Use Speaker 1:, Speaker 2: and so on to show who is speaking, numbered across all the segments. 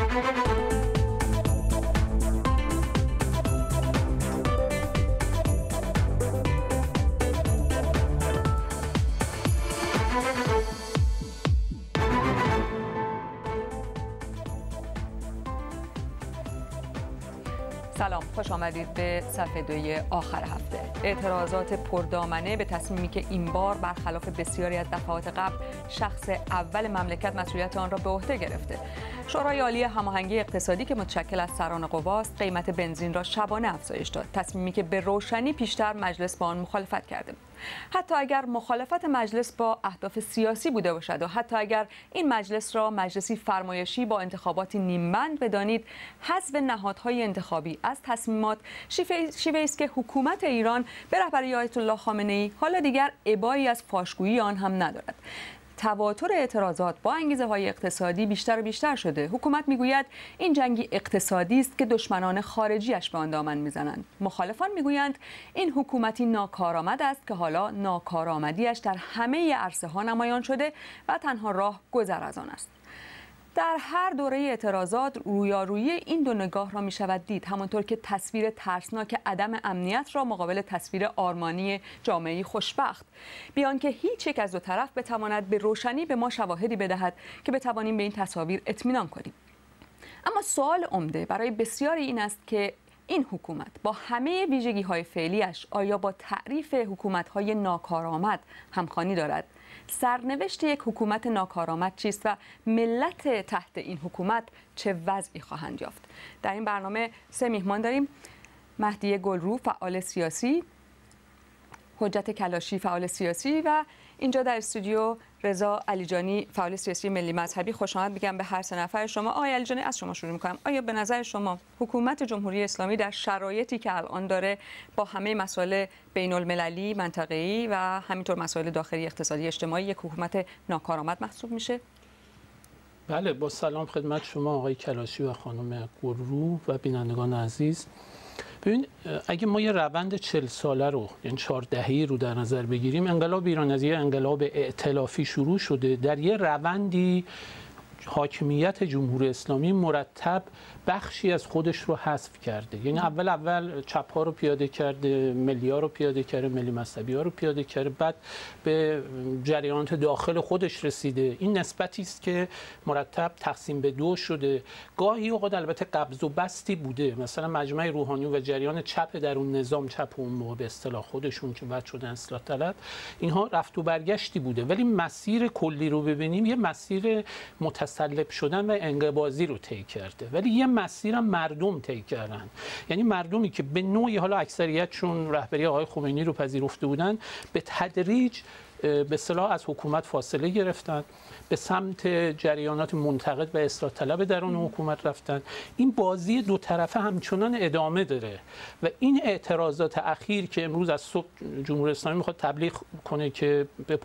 Speaker 1: سلام، خوش آمدید به صفحه 2 آخر هفته. اعتراضات پردامنه به تصمیمی که این بار برخلاف بسیاری از دفعات قبل شخص اول مملکت مسئولیت آن را به عهده گرفته. شورای عالی هماهنگی اقتصادی که متشکل از سران قواست قیمت بنزین را شبانه افزایش داد، تصمیمی که به روشنی پیشتر مجلس با آن مخالفت کرده. حتی اگر مخالفت مجلس با اهداف سیاسی بوده باشد و حتی اگر این مجلس را مجلسی فرمایشی با انتخاباتی نیمبند بدانید، حذف نهادهای انتخابی از تصمیمات شیوه‌ای است که حکومت ایران به رهبری آیت الله خامنه‌ای حالا دیگر ابایی از فاشگویی آن هم ندارد. تواتر اعتراضات با انگیزه‌های اقتصادی بیشتر و بیشتر شده. حکومت میگوید این جنگی اقتصادی است که دشمنان خارجیش به آن دامن میزنند. مخالفان میگویند این حکومتی ناکارآمد است که حالا ناکارآمدیش در همه عرصه‌ها نمایان شده و تنها راه گذر از آن است. در هر دوره اعتراضات رویارویی این دو نگاه را می شود دید، همانطور که تصویر ترسناک عدم امنیت را مقابل تصویر آرمانی جامعه خوشبخت، بیان که هیچ یک از دو طرف بتواند به روشنی به ما شواهدی بدهد که بتوانیم به این تصاویر اطمینان کنیم. اما سوال عمده برای بسیاری این است که این حکومت با همه ویژگی‌های فعلیش آیا با تعریف حکومت‌های ناکارآمد همخوانی دارد؟ سرنوشت یک حکومت ناکارآمد چیست و ملت تحت این حکومت چه وضعی خواهند یافت؟ در این برنامه 3 میهمان داریم: مهدی گلرو، فعال سیاسی، حجت کلاشی، فعال سیاسی، و اینجا در استودیو رضا علیجانی، فعال سیاسی ملی مذهبی. خوش آمد میگم به هر 3 نفر شما. آقای علیجانی، از شما شروع میکنم. آیا به نظر شما حکومت جمهوری اسلامی در شرایطی که الان داره با همه مسائل بین المللی، منطقه‌ای و همینطور مسائل داخلی اقتصادی اجتماعی یک حکومت ناکارآمد محسوب میشه؟
Speaker 2: بله، با سلام خدمت شما آقای کلاشی و خانم گلرو و بینندگان عزیز. ببین، اگه ما یه روند 40 ساله رو، یعنی 4 دهه‌ای رو در نظر بگیریم، انقلاب ایران از یه انقلاب ائتلافی شروع شده، در یه روندی حاکمیت جمهوری اسلامی مرتب بخشی از خودش رو حذف کرده. یعنی اول چپ‌ها رو پیاده کرده، ملی‌ها رو پیاده کرده، ملی مذهبی‌ها رو پیاده کرده، بعد به جریانات داخل خودش رسیده. این نسبتی است که مرتب تقسیم به 2 شده. گاهی اوقات البته قبض و بستی بوده، مثلا مجمع روحانی و جریان چپ در اون نظام، چپ اون موقع به اصطلاح خودشون که بعد شدن اصلاح طلب، اینها رفت و برگشتی بوده. ولی مسیر کلی رو ببینیم، یه مسیر متسلب شدن و انقباضی رو طی کرده، ولی یه مسیرم مردم طی کردن. یعنی مردمی که به نوعی، حالا اکثریتشون رهبری آقای خمینی رو پذیرفته بودن، به تدریج به اصطلاح از حکومت فاصله گرفتن، به سمت جریانات منتقد و اصلاح طلب درون حکومت رفتن. این بازی 2 طرفه همچنان ادامه داره و این اعتراضات اخیر که امروز از صبح جمهوری اسلامی میخواد تبلیغ کنه که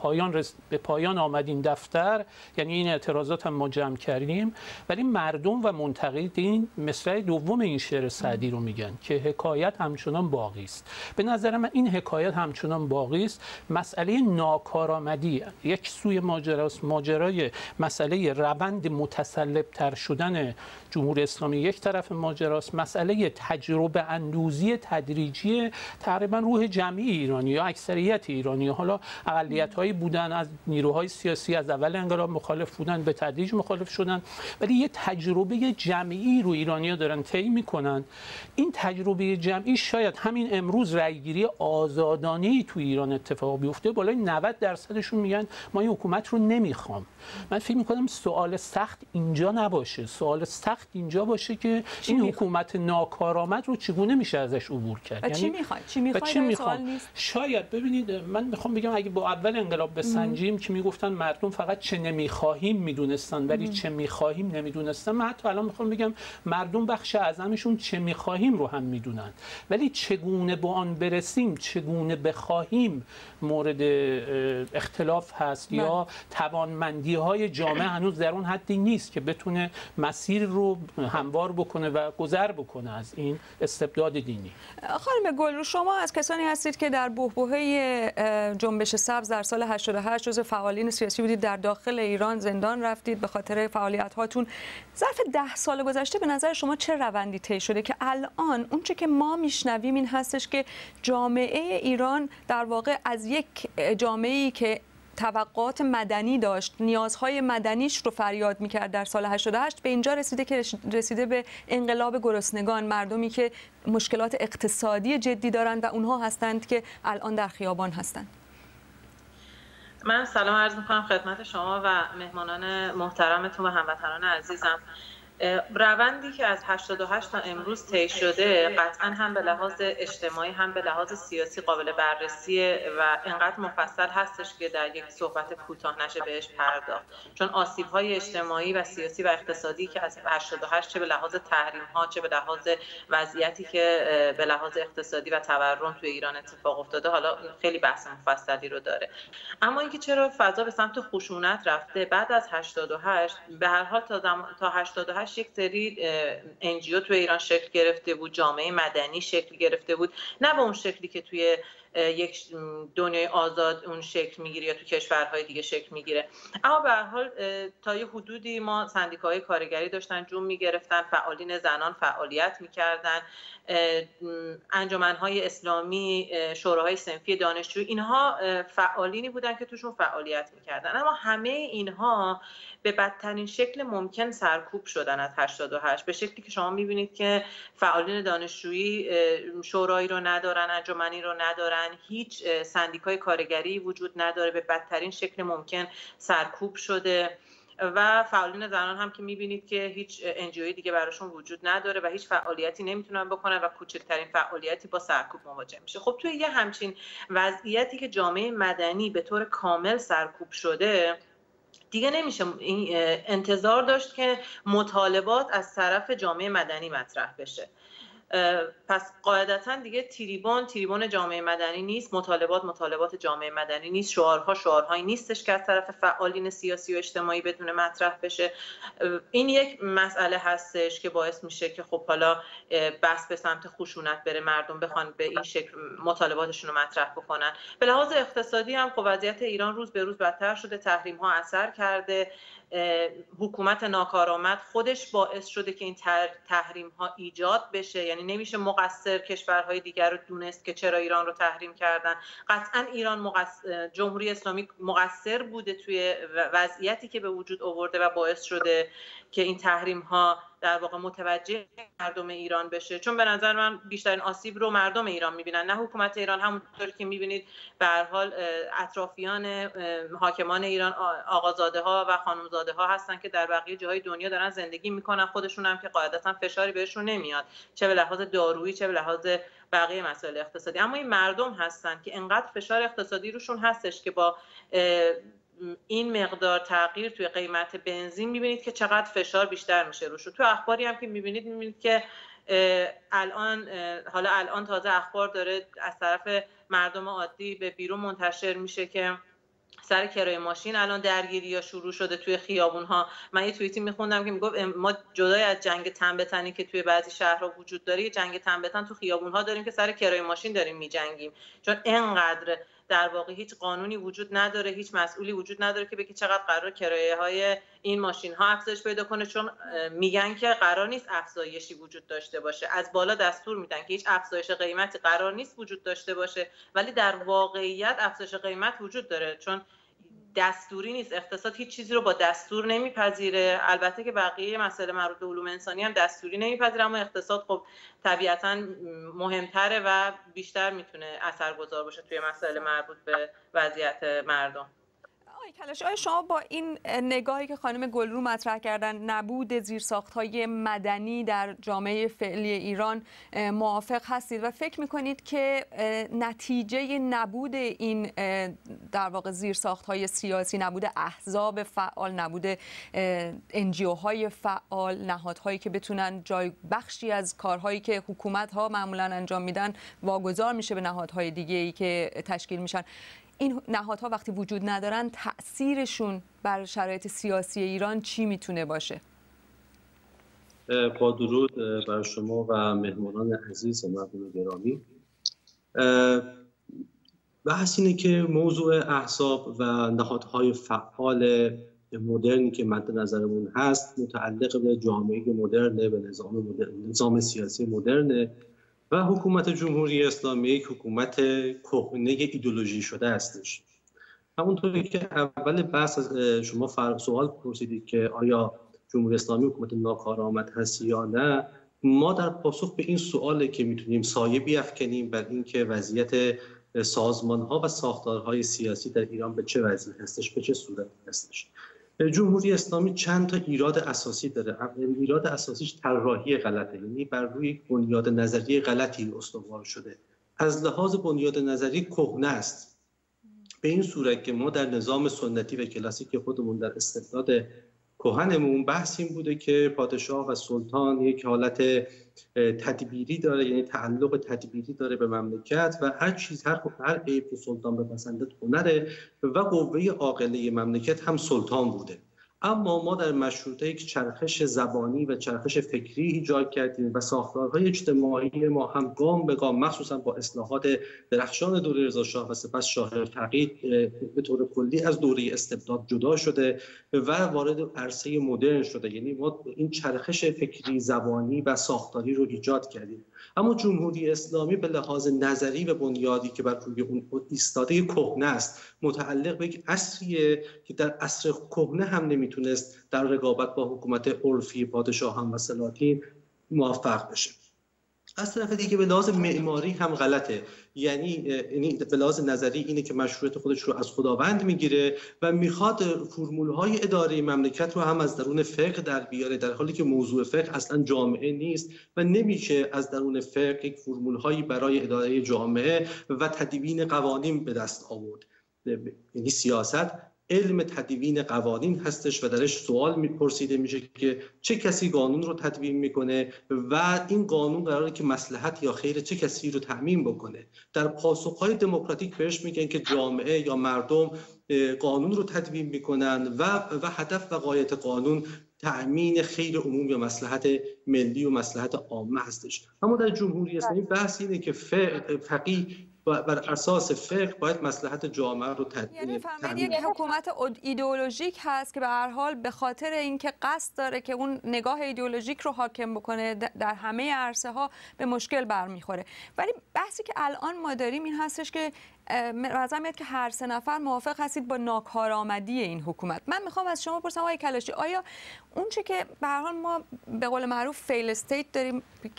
Speaker 2: به پایان آمد این دفتر، یعنی این اعتراضات هم ما جمع کردیم، ولی مردم و منتقدین مصرع دوم این شعر سعدی رو میگن که حکایت همچنان باقی است. به نظر من این حکایت همچنان باقی است. مسئله ناکارآمدی یک سوی ماجراست، ماجرای مسئله روند متسلب تر شدن جمهوری اسلامی یک طرف ماجراست، مسئله تجربه اندوزی تدریجی تقریبا روح جمعی ایرانی یا اکثریت ایرانی، حالا اقلیت‌هایی بودن از نیروهای سیاسی از اول انقلاب مخالف بودن، به تدریج مخالف شدن، ولی یه تجربه جمعی رو ایرانی‌ها دارن طی می‌کنن. این تجربه جمعی شاید همین امروز رأیگیری آزادانه‌ای تو ایران اتفاق بیفته، بالای 90% میگن ما این حکومت رو نمیخوام. من فکر می‌کنم سوال سخت اینجا نباشه، سوال سخت اینجا باشه که این حکومت ناکارآمد رو چگونه میشه ازش عبور کرد.
Speaker 1: و چی میخواد؟ سوال نیست.
Speaker 2: شاید ببینید، من میخوام بگم اگه با اول انقلاب بسنجیم که میگفتن مردم فقط چه نمیخواهیم میدونستن ولی چه میخواهیم نمیدونستن، من حتی الان میخوام بگم مردم بخش اعظمشون چه میخواهیم رو هم میدونن، ولی چگونه به آن برسیم، چگونه بخواهیم مورد اختلاف هست یا توانمندی‌های جامعه هنوز در اون حدی نیست که بتونه مسیر رو هموار بکنه و گذر بکنه از این استبداد دینی.
Speaker 1: خانم گلرو، شما از کسانی هستید که در بحبوحه جنبش سبز در سال 88 جزو فعالین سیاسی بودید، در داخل ایران زندان رفتید به خاطر فعالیت هاتون. ظرف 10 سال گذشته به نظر شما چه روندی طی شده که الان اونچه که ما میشنویم این هستش که جامعه ایران در واقع از یک جامعه‌ای که توقعات مدنی داشت، نیازهای مدنیش رو فریاد میکرد در سال 88 به اینجا رسیده که رسیده به انقلاب گرسنگان، مردمی که مشکلات اقتصادی جدی دارند و اونها هستند که الان در خیابان هستند.
Speaker 3: من سلام عرض میکنم خدمت شما و مهمانان محترمتون و هموطنان عزیزم. روندی که از 88 تا امروز طی شده قطعا هم به لحاظ اجتماعی هم به لحاظ سیاسی قابل بررسی و انقدر مفصل هستش که در یک صحبت کوتاه نشه بهش پرداخت، چون آسیب‌های اجتماعی و سیاسی و اقتصادی که از 88 چه به لحاظ تحریم‌ها چه به لحاظ وضعیتی که به لحاظ اقتصادی و تورم توی ایران اتفاق افتاده حالا خیلی بحث مفصلی رو داره. اما اینکه چرا فضا به سمت خشونت رفته بعد از 88، به هر حال تا 88 یک سری NGO توی ایران شکل گرفته بود، جامعه مدنی شکل گرفته بود، نه به اون شکلی که توی یک دنیای آزاد اون شکل میگیره یا تو کشورهای دیگه شکل میگیره. اما به هر حال تا یه حدودی ما سندیکاهای کارگری داشتن جون میگرفتن، فعالین زنان فعالیت میکردن، انجمنهای اسلامی، شوراهای صنفی دانشجو، اینها فعالینی بودن که توشون فعالیت میکردن. اما همه اینها به بدترین شکل ممکن سرکوب شدن از 88، به شکلی که شما میبینید که فعالین دانشجویی شورایی رو ندارن، انجمنی رو ندارن، هیچ سندیکای کارگری وجود نداره، به بدترین شکل ممکن سرکوب شده و فعالین زنان هم که میبینید که هیچ NGO دیگه براشون وجود نداره و هیچ فعالیتی نمیتونن بکنن و کوچکترین فعالیتی با سرکوب مواجه میشه. خب توی یه همچین وضعیتی که جامعه مدنی به طور کامل سرکوب شده دیگه نمیشه انتظار داشت که مطالبات از طرف جامعه مدنی مطرح بشه. پس قاعدتا دیگه تریبون جامعه مدنی نیست، مطالبات جامعه مدنی نیست، شعارهایی نیستش که از طرف فعالین سیاسی و اجتماعی بدون مطرح بشه. این یک مسئله هستش که باعث میشه که خب حالا بس به سمت خشونت بره، مردم بخوان به این شکل مطالباتشون رو مطرح بکنن. به لحاظ اقتصادی هم خب وضعیت ایران روز به روز بدتر شده، تحریم ها اثر کرده، حکومت ناکارآمد خودش باعث شده که این تحریم ها ایجاد بشه. یعنی نمیشه مقصر کشورهای دیگر رو دونست که چرا ایران رو تحریم کردن. قطعا جمهوری اسلامی مقصر بوده توی وضعیتی که به وجود آورده و باعث شده که این تحریم ها در واقع متوجه مردم ایران بشه، چون به نظر من بیشترین آسیب رو مردم ایران میبینن، نه حکومت ایران. همونطوری که میبینید به هر حال اطرافیان حاکمان ایران آقازاده ها و خانمزاده ها هستن که در بقیه جاهای دنیا دارن زندگی میکنن، خودشون هم که قاعدتا فشاری بهشون نمیاد، چه به لحاظ دارویی چه به لحاظ بقیه مسائل اقتصادی. اما این مردم هستن که انقدر فشار اقتصادی روشون هستش که با این مقدار تغییر توی قیمت بنزین میبینید که چقدر فشار بیشتر میشه روشون. تو اخباری هم که میبینید که الان تازه اخبار داره از طرف مردم عادی به بیرون منتشر میشه که سر کرایه ماشین الان درگیری‌ها شروع شده توی خیابون‌ها. من یه توییتی می‌خوندم که میگفت ما جدای از جنگ تن به تنی که توی بعضی شهرها وجود داره، جنگ تن به تن تو خیابون‌ها داریم که سر کرایه ماشین داریم می‌جنگیم، چون اینقدر در واقع هیچ قانونی وجود نداره، هیچ مسئولی وجود نداره که بگه چقدر قرار کرایه‌های این ماشین‌ها افزایش پیدا کنه، چون میگن که قرار نیست افزایشی وجود داشته باشه. از بالا دستور میدن که هیچ افزایش قیمتی قرار نیست وجود داشته باشه، ولی در واقعیت افزایش قیمت وجود داره، چون دستوری نیست. اقتصاد هیچ چیزی رو با دستور نمیپذیره. البته که بقیه مسائل مربوط به علوم انسانی هم دستوری نمیپذیره، اما اقتصاد خب طبیعتاً مهمتره و بیشتر میتونه اثرگذار باشه توی مسائل مربوط به وضعیت مردم.
Speaker 1: آیا شما با این نگاهی که خانم گلرو مطرح کردن، نبود زیرساخت‌های مدنی در جامعه فعلی ایران، موافق هستید و فکر می‌کنید که نتیجه نبود این در واقع زیرساخت‌های سیاسی، نبود احزاب فعال، نبود NGO‌های فعال، نهادهایی که بتونن جای بخشی از کارهایی که حکومت‌ها معمولاً انجام میدن واگذار میشه به نهادهای دیگه‌ای که تشکیل میشن، این نهادها وقتی وجود ندارن تأثیرشون بر شرایط سیاسی ایران چی میتونه باشه؟
Speaker 4: با درود بر شما و مهمانان عزیز و مردم گرامی. بحث اینه که موضوع احزاب و نهادهای فعال مدرنی که مد نظرمون هست متعلق به جامعه مدرن، به نظام سیاسی مدرن و حکومت جمهوری اسلامی یک حکومت کهنه ایدئولوژی شده هستش. همونطوری که اول بحث شما سوال پرسیدید که آیا جمهوری اسلامی حکومت ناکارآمد هست یا نه، ما در پاسخ به این سواله که میتونیم سایه بیفکنیم بر اینکه وضعیت سازمان‌ها و ساختارهای سیاسی در ایران به چه وضعی هستش، به چه صورت هستش. جمهوری اسلامی چند تا ایراد اساسی داره. ایراد اساسیش طراحی غلطه، یعنی بر روی یک بنیاد نظری غلطی استوار شده. از لحاظ بنیاد نظری کهنه است، به این صورت که ما در نظام سنتی و کلاسیک خودمون در استبداد کهنمون بحث این بوده که پادشاه و سلطان یک حالت تدبیری داره، یعنی تعلق تدبیری داره به مملکت و هر عیب که سلطان بپسندد هنره و قوه عاقله مملکت هم سلطان بوده. اما ما در مشروطه یک چرخش زبانی و چرخش فکری ایجاد کردیم و ساختارهای اجتماعی ما هم گام به گام، مخصوصا با اصلاحات درخشان دوره رضاشاه و سپس شاه تقی، به طور کلی از دوره استبداد جدا شده و وارد عرصه مدرن شده. یعنی ما این چرخش فکری زبانی و ساختاری رو ایجاد کردیم. اما جمهوری اسلامی به لحاظ نظری و بنیادی که بر روی اون ایستاده کهنه است، متعلق به یک عصریه که در عصر کهنه هم نمیتونست در رقابت با حکومت عرفی پادشاهان و سلاطین موفق بشه. از طرف دیگه به لحاظ معماری هم غلطه، یعنی به لحاظ نظری اینه که مشروعیت خودش رو از خداوند میگیره و میخواد فرمولهای اداره مملکت رو هم از درون فقه در بیاره، در حالی که موضوع فقه اصلا جامعه نیست و نمیشه از درون فقه یک فرمولهایی برای اداره جامعه و تدوین قوانین به دست آورد. یعنی سیاست علم تدوین قوانین هستش و درش سوال میپرسیده میشه که چه کسی قانون رو تدوین میکنه و این قانون قراره که مصلحت یا خیر چه کسی رو تأمین بکنه. در پاسخهای دموکراتیک بهش میگن که جامعه یا مردم قانون رو تدوین میکنن و هدف و غایت قانون تأمین خیر عموم یا مصلحت ملی و مصلحت عامه هستش. اما در جمهوری اسلامی بحث اینه که فقیه بر اساس فقه باید مصلحت جامعه رو
Speaker 1: یعنی فهمید یک حکومت ایدئولوژیک هست که به هر حال به خاطر اینکه قصد داره که اون نگاه ایدئولوژیک رو حاکم بکنه در همه عرصه ها به مشکل برمیخوره. ولی بحثی که الان ما داریم این هستش که نظر میاد که هر سه نفر موافق هستید با ناکارآمدی این حکومت. من میخوام از شما بپرسم آقای کلاشی، آیا اون چه که به هر حال ما به قول معروف فیل استیت داریم،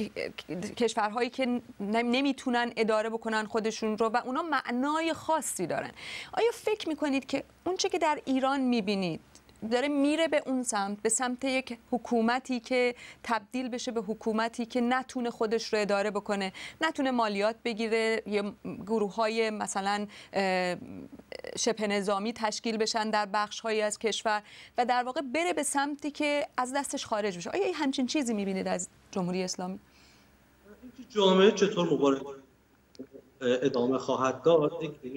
Speaker 1: کشورهایی که نمیتونن اداره بکنن خودشون رو و اونا معنای خاصی دارن، آیا فکر میکنید که اون چه که در ایران میبینید داره میره به اون سمت، به سمت یک حکومتی که تبدیل بشه به حکومتی که نتونه خودش رو اداره بکنه، نتونه مالیات بگیره، یا گروه‌های مثلا شبه نظامی تشکیل بشن در بخش‌هایی از کشور و در واقع بره به سمتی که از دستش خارج بشه؟ آیا همچین چیزی می‌بینید از جمهوری اسلامی؟
Speaker 4: جامعه چطور مبارزه ادامه خواهد داد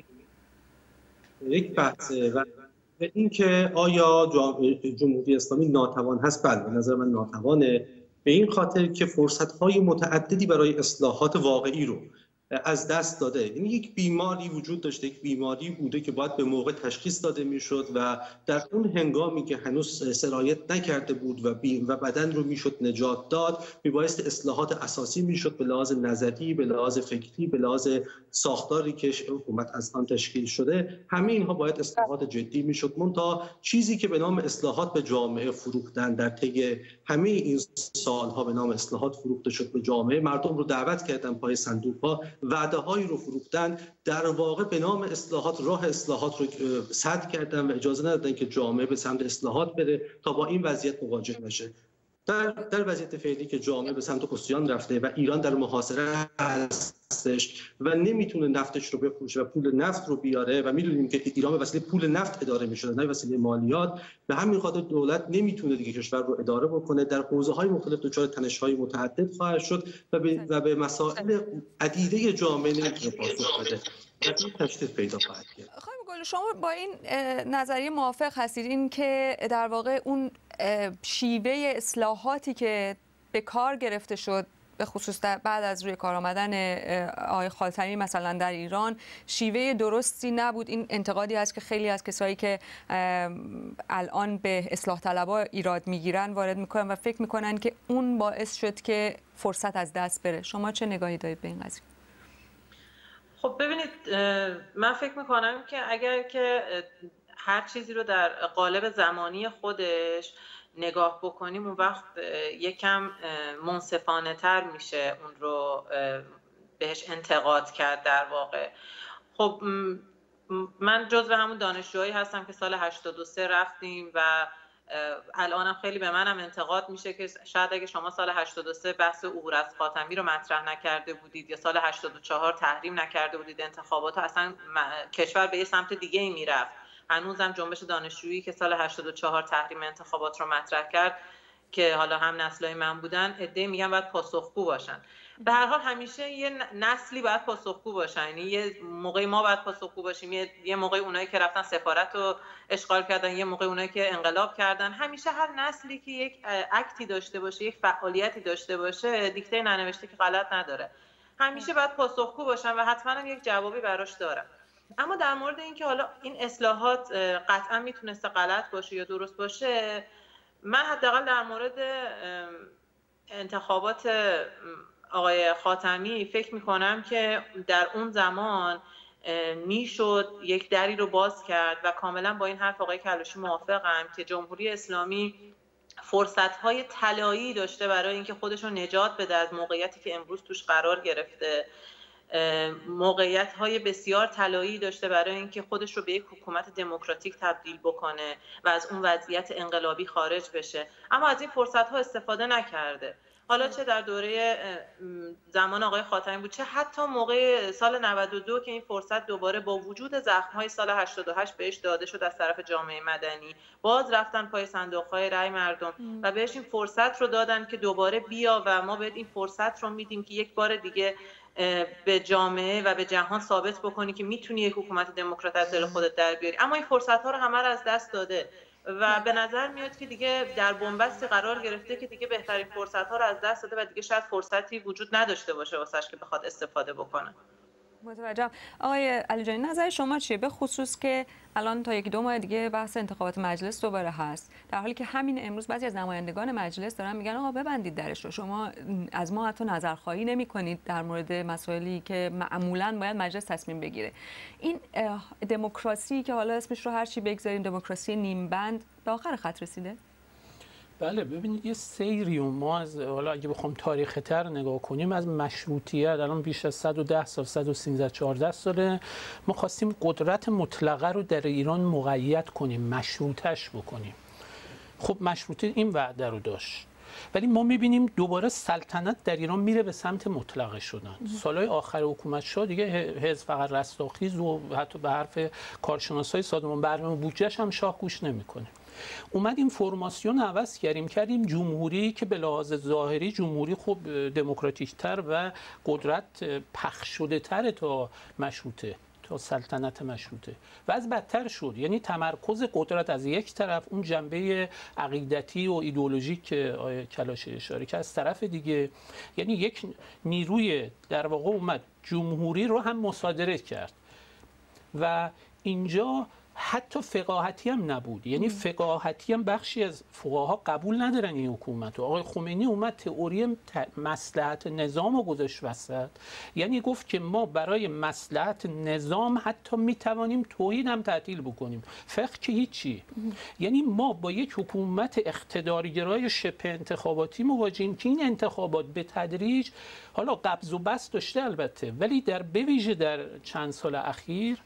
Speaker 4: یک بحثه و اینکه آیا جمهوری اسلامی ناتوان هست؟ بله، به نظر من ناتوانه، به این خاطر که فرصت‌های متعددی برای اصلاحات واقعی رو از دست داده. یعنی یک بیماری وجود داشته، یک بیماری بوده که باید به موقع تشخیص داده میشد و در اون هنگامی که هنوز سرایت نکرده بود و بدن رو میشد نجات داد، میبایست اصلاحات اساسی میشد به لحاظ نظری، به لحاظ فکری، به لحاظ ساختاری که حکومت از آن تشکیل شده. همه اینها باید اصلاحات جدی میشد. منتها چیزی که به نام اصلاحات به جامعه فروختن در طی همه این سالها به نام اصلاحات فروخته شد به جامعه، مردم رو دعوت کردن پای صندوق‌ها، وعده هایی رو فروختن، در واقع به نام اصلاحات راه اصلاحات رو سد کردن و اجازه ندادن که جامعه به سمت اصلاحات بره تا با این وضعیت مواجه نشه. در وضعیت فعلی که جامعه به سمت عصیان رفته و ایران در محاصره هستش و نمیتونه نفتش رو بفروشه و پول نفت رو بیاره و میدونیم که ایران به وسیله پول نفت اداره میشده نه وسیله مالیات، به همین خاطر دولت نمیتونه دیگه کشور رو اداره بکنه، در حوزه‌های مختلف دچار تنش‌های متعدد خواهد شد و به مسائل عدیده جامعه نمیتونه پاسخ بده. این تشدید پیدا خواهد کرد.
Speaker 1: شما با این نظریه موافق هستید این که در واقع اون شیوه اصلاحاتی که به کار گرفته شد به خصوص بعد از روی کار آمدن آقای خاتمی مثلا در ایران شیوه درستی نبود؟ این انتقادی است که خیلی از کسایی که الان به اصلاح طلبها ایراد میگیرن وارد میکنن و فکر میکنن که اون باعث شد که فرصت از دست بره. شما چه نگاهی دارید به این قضیه؟
Speaker 3: خب ببینید، من فکر میکنم که اگر که هر چیزی رو در قالب زمانی خودش نگاه بکنیم اون وقت یکم منصفانه تر میشه اون رو بهش انتقاد کرد در واقع. خب من جزو همون دانشجوهایی هستم که سال 83 رفتیم و الانم خیلی به منم انتقاد میشه که شاید اگه شما سال 83 بحث عبور از خاتمی رو مطرح نکرده بودید یا سال 84 تحریم نکرده بودید انتخابات اصلا کشور به یه سمت دیگه ای میرفت. هنوزم جنبش دانشجویی که سال 84 تحریم انتخابات رو مطرح کرد که حالا هم نسلای من بودن، عده‌ای میگن باید پاسخگو باشن. به هر حال همیشه یه نسلی باید پاسخگو باشن، یعنی یه موقعی ما باید پاسخگو باشیم، یه موقعی اونایی که رفتن سفارت رو اشغال کردن، یه موقعی اونایی که انقلاب کردن. همیشه هر نسلی که یک اکتی داشته باشه، یک فعالیتی داشته باشه، دیکته ننوشته که غلط نداره، همیشه باید پاسخگو باشن و حتما یک جوابی براش دارن. اما در مورد اینکه حالا این اصلاحات قطعا میتونسته غلط باشه یا درست باشه، من حداقل در مورد انتخابات آقای خاتمی فکر میکنم که در اون زمان میشد یک دری رو باز کرد و کاملا با این حرف آقای کلاشی موافقم که جمهوری اسلامی فرصت‌های طلایی داشته برای اینکه خودش رو نجات بده از موقعیتی که امروز توش قرار گرفته، موقعیت‌های بسیار طلایی داشته برای اینکه خودش رو به یک حکومت دموکراتیک تبدیل بکنه و از اون وضعیت انقلابی خارج بشه، اما از این فرصت‌ها استفاده نکرده. حالا چه در دوره زمان آقای خاتمی بود، چه حتی موقع سال 92 که این فرصت دوباره با وجود زخم‌های سال 88 بهش داده شد از طرف جامعه مدنی، باز رفتن پای صندوق‌های رای مردم و بهش این فرصت رو دادن که دوباره بیا و ما بهت این فرصت رو میدیم که یک بار دیگه به جامعه و به جهان ثابت بکنی که میتونی یک حکومت دموکرات از دل خودت در بیاری. اما این فرصت‌ها رو همه رو از دست داده و به نظر میاد که دیگه در بنبستی قرار گرفته که دیگه بهترین فرصت‌ها رو از دست داده و دیگه شاید فرصتی وجود نداشته باشه واسش که بخواد استفاده بکنه.
Speaker 1: متوجهم. آقای علیجانی نظر شما چیه به خصوص که الان تا 1-2 ماه دیگه بحث انتخابات مجلس دوباره هست، در حالی که همین امروز بعضی از نمایندگان مجلس دارن میگن آقا ببندید درش رو، شما از ما حتی نظرخواهی نمی‌کنید در مورد مسائلی که معمولاً باید مجلس تصمیم بگیره. این دموکراسی که حالا اسمش رو هر چی بگذاریم دموکراسی نیم بند به آخر خط رسیده؟
Speaker 2: بله ببینید یه سیری ما از حالا اگه بخوام تاریخی تر نگاه کنیم از مشروطیت الان بیش از 110 سال 113 14 ساله ما خواستیم قدرت مطلقه رو در ایران مقید کنیم، مشروطش بکنیم. خب مشروطه این وعده رو داشت، ولی ما می‌بینیم دوباره سلطنت در ایران میره به سمت مطلقه شدن. سالهای آخر حکومت شاه دیگه حزب فقط رستاخیز و حتی به حرف کارشناسای سازمان برنامه بودجه‌ش هم شاه گوش نمی‌کنه. اومدیم فرماسیون عوض کردیم جمهوری که به لحاظ ظاهری جمهوری خوب دموکراتیک‌تر و قدرت پخش شده تر تا مشروطه، تا سلطنت مشروطه و از بدتر شد. یعنی تمرکز قدرت از یک طرف، اون جنبه عقیدتی و ایدئولوژیک که آقای کلاشی اشاره کرد، از طرف دیگه یعنی یک نیروی در واقع اومد جمهوری رو هم مصادره کرد و اینجا حتی فقاهتی هم نبود. یعنی فقاهتی هم بخشی از فقها قبول ندارن این حکومت. آقای خمینی اومد تئوری مصلحت نظام رو گذاشت وسط، یعنی گفت که ما برای مصلحت نظام حتی میتوانیم توحید هم تعطیل بکنیم، فقه که هیچی. یعنی ما با یک حکومت اقتدارگرای شبه انتخاباتی مواجهیم که این انتخابات به تدریج حالا قبض و بسط داشته البته، ولی به ویژه در چند سال اخیر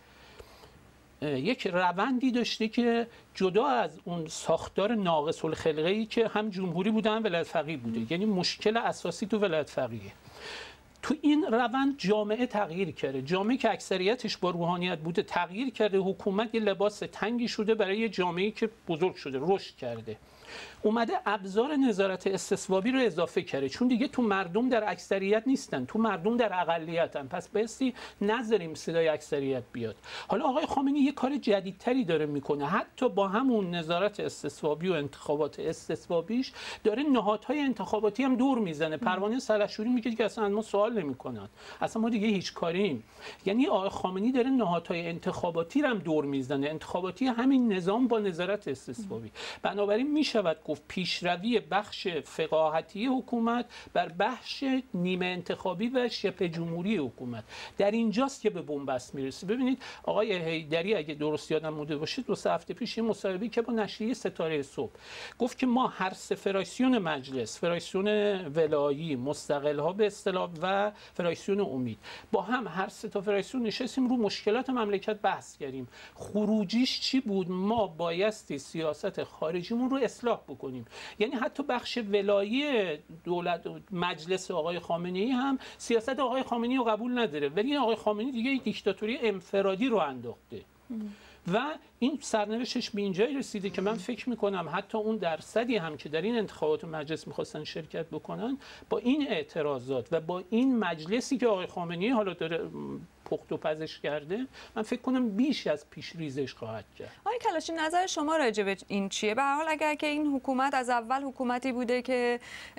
Speaker 2: یک روندی داشته که جدا از اون ساختار ناقص الخلقه‌ای که هم جمهوری بوده هم ولایت فقیه بوده، یعنی مشکل اساسی تو ولایت فقیه، تو این روند جامعه تغییر کرده. جامعه که اکثریتش با روحانیت بوده تغییر کرده. حکومت یه لباس تنگی شده برای یه جامعه‌ای که بزرگ شده، رشد کرده. اومده ابزار نظارت استصوابی رو اضافه کرده، چون دیگه تو مردم در اکثریت نیستن، تو مردم در اقلیتن، پس بایستی نذاریم صدای اکثریت بیاد. حالا آقای خامنه‌ای یه کار جدیدتری داره میکنه، حتی با همون نظارت استصوابی و انتخابات استصوابیش داره نهادهای انتخاباتی هم دور میزنه. پروانه سلحشوری میگه که اصلا ما سوال نمیکنن، اصلا ما دیگه هیچ کاریم. یعنی آقای خامنه‌ای داره نهادهای انتخاباتی رو هم دور میزنه، انتخاباتی همین نظام با نظارت استصوابی. بنابراین میشود گفت پیشروی بخش فقاهتی حکومت بر بخش نیمه انتخابی و شبه جمهوری حکومت در اینجاست که به بنبست میرسه. ببینید آقای حیدری اگه درست یادم بوده باشه 2 هفته پیش یه مصاحبه‌ای که با نشریه ستاره صبح گفت که ما هر سه فراکسیون مجلس، فراکسیون ولایی، مستقل‌ها به اصطلاح و فراکسیون امید، با هم هر سه تا فراکسیون نشستیم رو مشکلات مملکت بحث کردیم. خروجیش چی بود؟ ما بایستی سیاست خارجیمون رو اصلاح بکنیم. یعنی حتی بخش ولایی دولت مجلس آقای خامنه‌ای هم سیاست آقای خامنه‌ای رو قبول نداره، ولی آقای خامنه‌ای دیگه دیکتاتوری انفرادی رو انداخته و این سرنوشتش به اینجایی رسیده که من فکر میکنم حتی اون درصدی هم که در این انتخابات مجلس میخواستن شرکت بکنن با این اعتراضات و با این مجلسی که آقای خامنه‌ای حالا داره پخت و پزش کرده، من فکر کنم بیش از پیش ریزش خواهد کرد.
Speaker 1: آقای کلاشی نظر شما راجع به این چیه؟ به هر حال اگر که این حکومت از اول حکومتی بوده که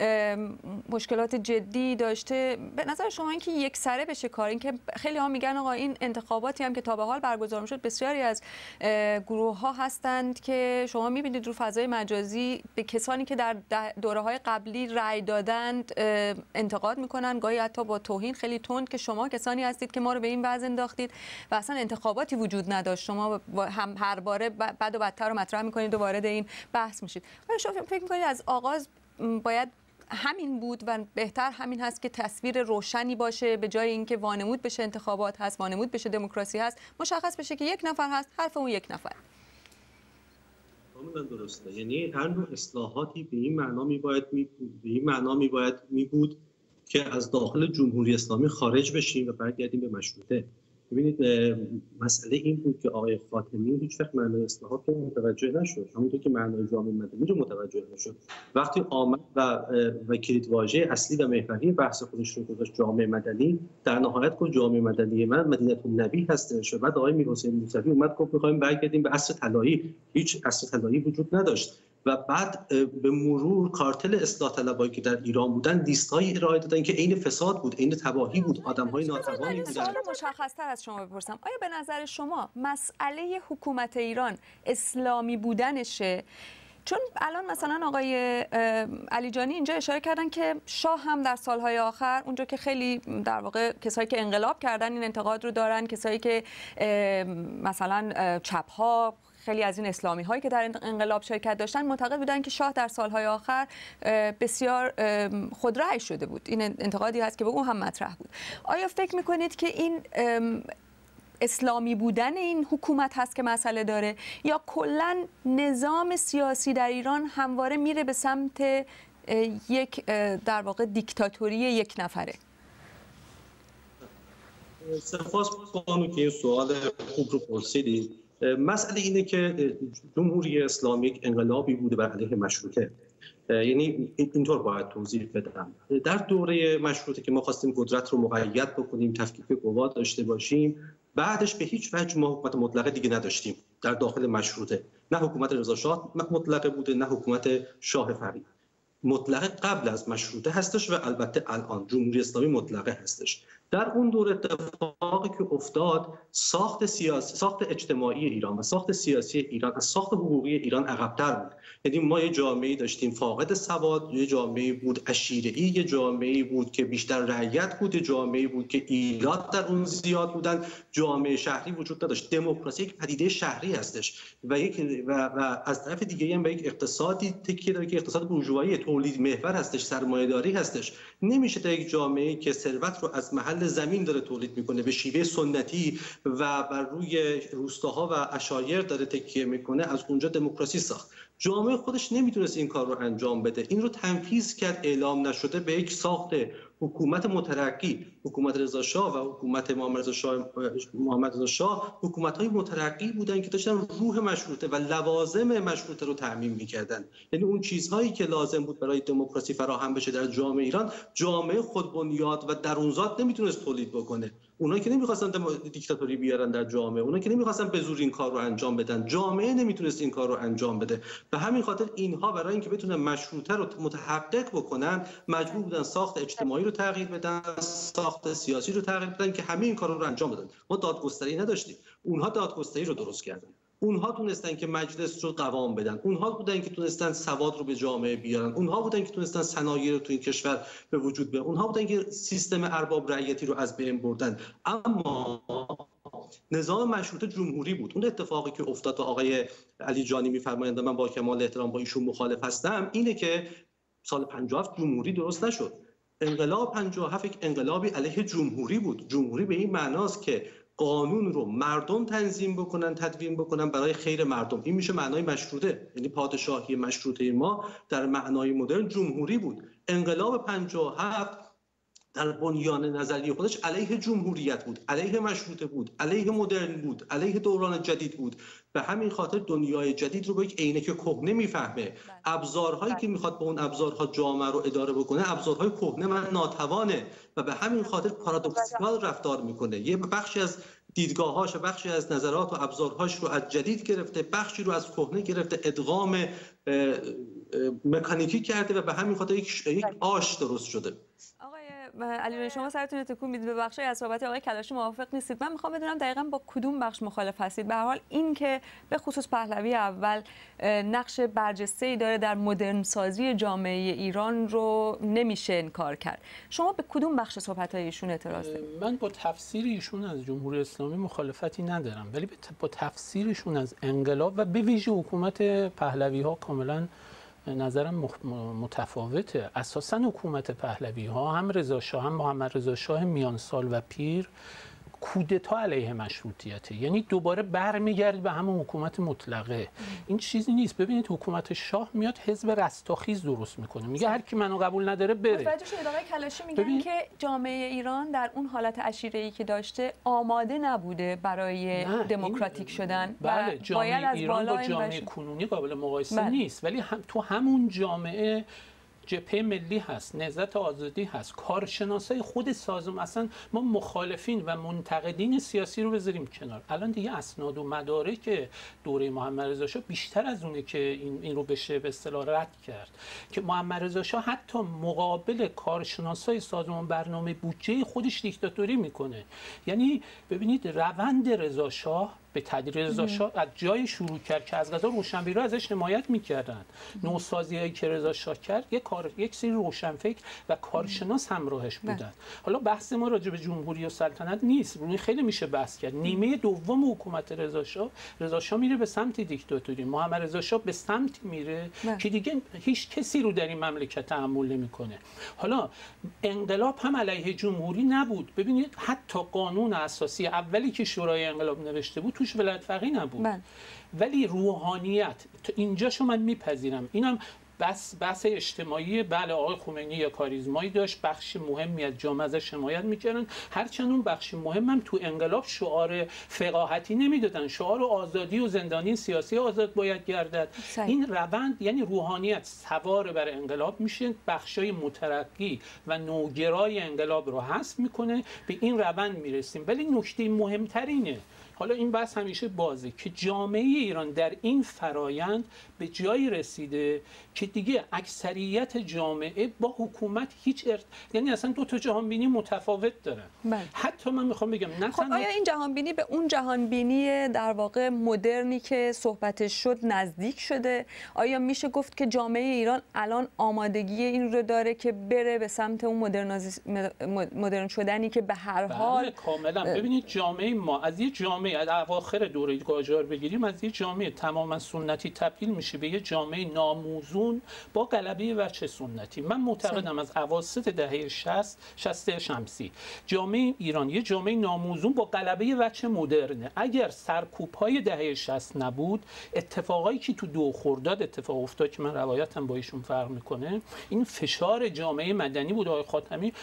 Speaker 1: مشکلات جدی داشته، به نظر شما اینکه یک سره بشه کار، اینکه خیلی ها میگن آقا این انتخاباتی هم که تا به حال برگزار شد بسیاری از گروه ها هستند که شما میبینید رو فضای مجازی به کسانی که در دوره‌های قبلی رأی دادند انتقاد میکنن، گاهی حتی با توهین خیلی تند که شما کسانی هستید که ما رو به این وضع انداختید و اصلا انتخاباتی وجود نداشت، شما هم هر باره بد و بدتر رو مطرح میکنید و وارد این بحث میشید. آیا شما فکر میکنید از آغاز باید همین بود و بهتر همین هست که تصویر روشنی باشه، به جای اینکه وانمود بشه انتخابات هست، وانمود بشه دموکراسی هست، مشخص بشه که یک نفر هست، حرف اون یک نفر؟
Speaker 4: کاملا درسته. یعنی هر نوع اصلاحاتی به این معنا می بود که از داخل جمهوری اسلامی خارج بشیم و برگردیم به مشروطه. ببینید مسئله این بود که آقای خاتمی هیچ وقت معنای اصلاحات رو متوجه نشد، همونطور که معنای جامعه مدنی رو متوجه نشد. وقتی آمد و کلیدواژه اصلی و محوری بحث خودش رو گذاشت جامعه مدنی، در نهایت گفت جامعه مدنی من مدینه النبی هستش. و بعد آقای میرحسین موسوی اومد گفت می‌خوایم برگردیم به عصر طلایی. هیچ عصر طلایی وجود نداشت. و بعد به مرور کارتل اصلاح طلبایی که در ایران بودن لیست‌های ارائه دادن که عین فساد بود، عین تباهی بود، آدم‌های ناتوانی بودن.
Speaker 1: سوال مشخص‌تر از شما بپرسم، آیا به نظر شما مسئله حکومت ایران اسلامی بودنشه؟ چون الان مثلا آقای علیجانی اینجا اشاره کردن که شاه هم در سالهای آخر اونجا که خیلی در واقع کسایی که انقلاب کردن این انتقاد رو دارن، کسایی که مثلا چپ‌ها، خیلی از این اسلامی هایی که در انقلاب شرکت داشتن معتقد بودن که شاه در سالهای آخر بسیار خودرأی شده بود. این انتقادی هست که به اون هم مطرح بود. آیا فکر میکنید که این اسلامی بودن این حکومت هست که مسئله داره، یا کلا نظام سیاسی در ایران همواره میره به سمت یک در واقع دیکتاتوری یک نفره؟
Speaker 4: سپاس بانو که این سوال خوب رو پرسیدید. مسئله اینه که جمهوری اسلامی یک انقلابی بوده بر علیه مشروطه. یعنی اینطور باید توضیح بدم. در دوره مشروطه که ما خواستیم قدرت رو مقید بکنیم، تفکیک قوا داشته باشیم، بعدش به هیچ وجه ما حکومت مطلقه دیگه نداشتیم در داخل مشروطه. نه حکومت رضا شاه مطلقه بوده، نه حکومت شاه فرید. مطلقه قبل از مشروطه هستش و البته الان جمهوری اسلامی مطلقه هستش. در اون دور اتفاقی که افتاد، ساخت اجتماعی ایران و ساخت سیاسی ایران از ساخت حقوقی ایران عقب‌تر بود. یعنی ما یه جامعه‌ای داشتیم فاقد سواد، یه جامعه‌ای بود عشیره‌ای، یه جامعه‌ای بود که بیشتر رعیت بود، یه جامعه‌ای بود که ایراد در اون زیاد بودن، جامعه شهری وجود نداشت. دموکراسی یک پدیده شهری هستش و از طرف دیگه هم به یک اقتصادی تکیه داره که اقتصاد بورژوایی تولید محور هستش، سرمایه‌داری هستش. نمیشه تا یک جامعه‌ای که ثروت رو از محل زمین داره تولید میکنه به شیوه سنتی و بر روی روستاها و عشایر داره تکیه میکنه از اونجا دموکراسی ساخت. جامعه خودش نمیتونست این کار رو انجام بده. این رو تنفیذ کرد، اعلام نشده به یک ساخت حکومت مترقی. حکومت رضا شاه و حکومت محمد رضا شاه حکومت‌های مترقی بودن که داشتن روح مشروطه و لوازم مشروطه رو تضمین می‌کردن. یعنی اون چیزهایی که لازم بود برای دموکراسی فراهم بشه در جامعه ایران، جامعه خودبنیاد و درونزاد نمیتونست تولید بکنه. اونایی که نمی‌خواستن دیکتاتوری بیارن در جامعه، اونایی که نمی‌خواستن به زور این کار رو انجام بدن، جامعه نمیتونست این کار رو انجام بده. به همین خاطر اینها برای اینکه بتونن مشروطه رو متحقق بکنن، مجبور بودن ساخت اجتماعی رو تغییر بدن، ساخت سیاسی رو تغییر بدن که همه این کارا رو انجام بدن. ما دادگستری نداشتیم، اونها دادگستری رو درست کردن. اونها تونستن که مجلس رو قوام بدن، اونها بودن که تونستن سواد رو به جامعه بیارن، اونها بودن که تونستن صنایع رو تو این کشور به وجود بیارن، اونها بودن که سیستم ارباب رعیتی رو از بین بردن. اما نظام مشروطه جمهوری بود. اون اتفاقی که افتاد و آقای علی جانی میفرمایند من با کمال احترام با ایشون مخالف هستم، اینه که سال 57 جمهوری درست نشد. انقلاب 57 یک انقلابی علیه جمهوری بود. جمهوری به این معناست که قانون رو مردم تنظیم بکنن، تدوین بکنن برای خیر مردم. این میشه معنای مشروطه. یعنی پادشاهی مشروطه ما در معنای مدرن جمهوری بود. انقلاب 57 در بنیان نظری خودش علیه جمهوریت بود، علیه مشروطه بود، علیه مدرن بود، علیه دوران جدید بود. به همین خاطر دنیای جدید رو با یک عینک کهنه میفهمه. ابزارهایی که میخواد با اون ابزارها جامعه رو اداره بکنه، ابزارهای کهنه و ناتوانه و به همین خاطر پارادوکسیکال رفتار میکنه. یه بخشی از دیدگاهاش و بخشی از نظرات و ابزارهاش رو از جدید گرفته، بخشی رو از کهنه گرفته، ادغام مکانیکی کرده و به همین خاطر یک آش درست شده.
Speaker 1: علی شما سرتون تکون میدید به بخشی از صحبت آقای کلاشی موافق نیستید. من میخوام بدونم دقیقاً با کدوم بخش مخالف هستید. به هر حال این که به خصوص پهلوی اول نقش برجسته‌ای داره در مدرن سازی جامعه ایران رو نمیشه انکار کرد. شما به کدوم بخش صحبت‌های ایشون اعتراض دارید؟
Speaker 2: من با تفسیر ایشون از جمهوری اسلامی مخالفتی ندارم، ولی با تفسیرشون از انقلاب و به ویژه حکومت پهلوی‌ها کاملاً نظرم متفاوته. اساساً حکومت پهلوی ها، هم رضا شاه هم محمد رضا شاه میان سال و پیر، کودتا علیه مشروطیته. یعنی دوباره برمیگرد به همون حکومت مطلقه. این چیزی نیست. ببینید حکومت شاه میاد حزب رستاخیز درست میکنه، میگه هر کی منو قبول نداره بره.
Speaker 1: متوجه شدید آقای کلاشی میگن که جامعه ایران در اون حالت عشیره‌ای که داشته آماده نبوده برای دموکراتیک شدن.
Speaker 2: بله، جامعه ایران با جامعه کنونی قابل مقایسه نیست، ولی تو همون جامعه جبهه ملی هست، نهضت آزادی هست، کارشناسای خود سازمان. اصلا ما مخالفین و منتقدین سیاسی رو بذاریم کنار. الان دیگه اسناد و مدارک دوره محمد رضا شاه بیشتر از اونه که این رو بشه به اصطلاح رد کرد، که محمد رضا شاه حتی مقابل کارشناسای سازمان برنامه بودجه خودش دیکتاتوری میکنه. یعنی ببینید روند رضا شاه به تدریج رضا شاه از جای شروع کرد که از قضا روشنبیرا ازش حمایت میکردن. نوسازی‌هایی که رضا شاه کرد یک سری روشنفکر و کارشناس همراهش بودن. حالا بحث ما راجع به جمهوری و سلطنت نیست، روی خیلی میشه بحث کرد. نیمه دوم حکومت رضا شاه میره به سمت دیکتاتوری، محمد رضا شاه به سمت میره که دیگه هیچ کسی رو در این مملکت تحمل نمیکنه. حالا انقلاب هم علیه جمهوری نبود. ببینید حتی قانون اساسی اولی که شورای انقلاب نوشته بود توش ولایت فقیه نبود. ولی روحانیت اینجاشو من میپذیرم. اینم بحث اجتماعی. بله، آقای خمینی یا کاریزمایی داشت، بخش مهمی از جامعه ازش حمایت میکردن، هرچند اون بخش مهمم تو انقلاب شعار فقاهتی نمیدادن، شعار آزادی و زندانی سیاسی آزاد باید گردد. این روند یعنی روحانیت سوار بر انقلاب میشه، بخشای مترقی و نوگرای انقلاب رو حذف میکنه، به این روند میرسیم. ولی نکته مهمتر اینه، حالا این بحث همیشه بازه، که جامعه ایران در این فرایند به جایی رسیده که دیگه اکثریت جامعه با حکومت یعنی اصلا دو تا جهانبینی متفاوت دارن. حتی من میخوام بگم
Speaker 1: خب آیا این جهانبینی به اون جهانبینی در واقع مدرنی که صحبتش شد نزدیک شده؟ آیا میشه گفت که جامعه ایران الان آمادگی این رو داره که بره به سمت اون مدرن شدنی که به هر حال
Speaker 2: کاملا؟ ببینید جامعه ما از یه جامعه از اواخر دوره قاجار بگیریم، از یه جامعه تماما سنتی تبدیل میشه به یه جامعه ناموزون ایران با غلبه وجه سنتی. من معتقدم از اواسط دهه 60 شمسی جامعه ایران یه جامعه ناموزون با غلبه وجه مدرنه. اگر سرکوب‌های دهه 60 نبود، اتفاقایی که تو 2 خرداد اتفاق افتاد که من روایتم با ایشون فرق میکنه، این فشار جامعه مدنی بود. آقای خاتمی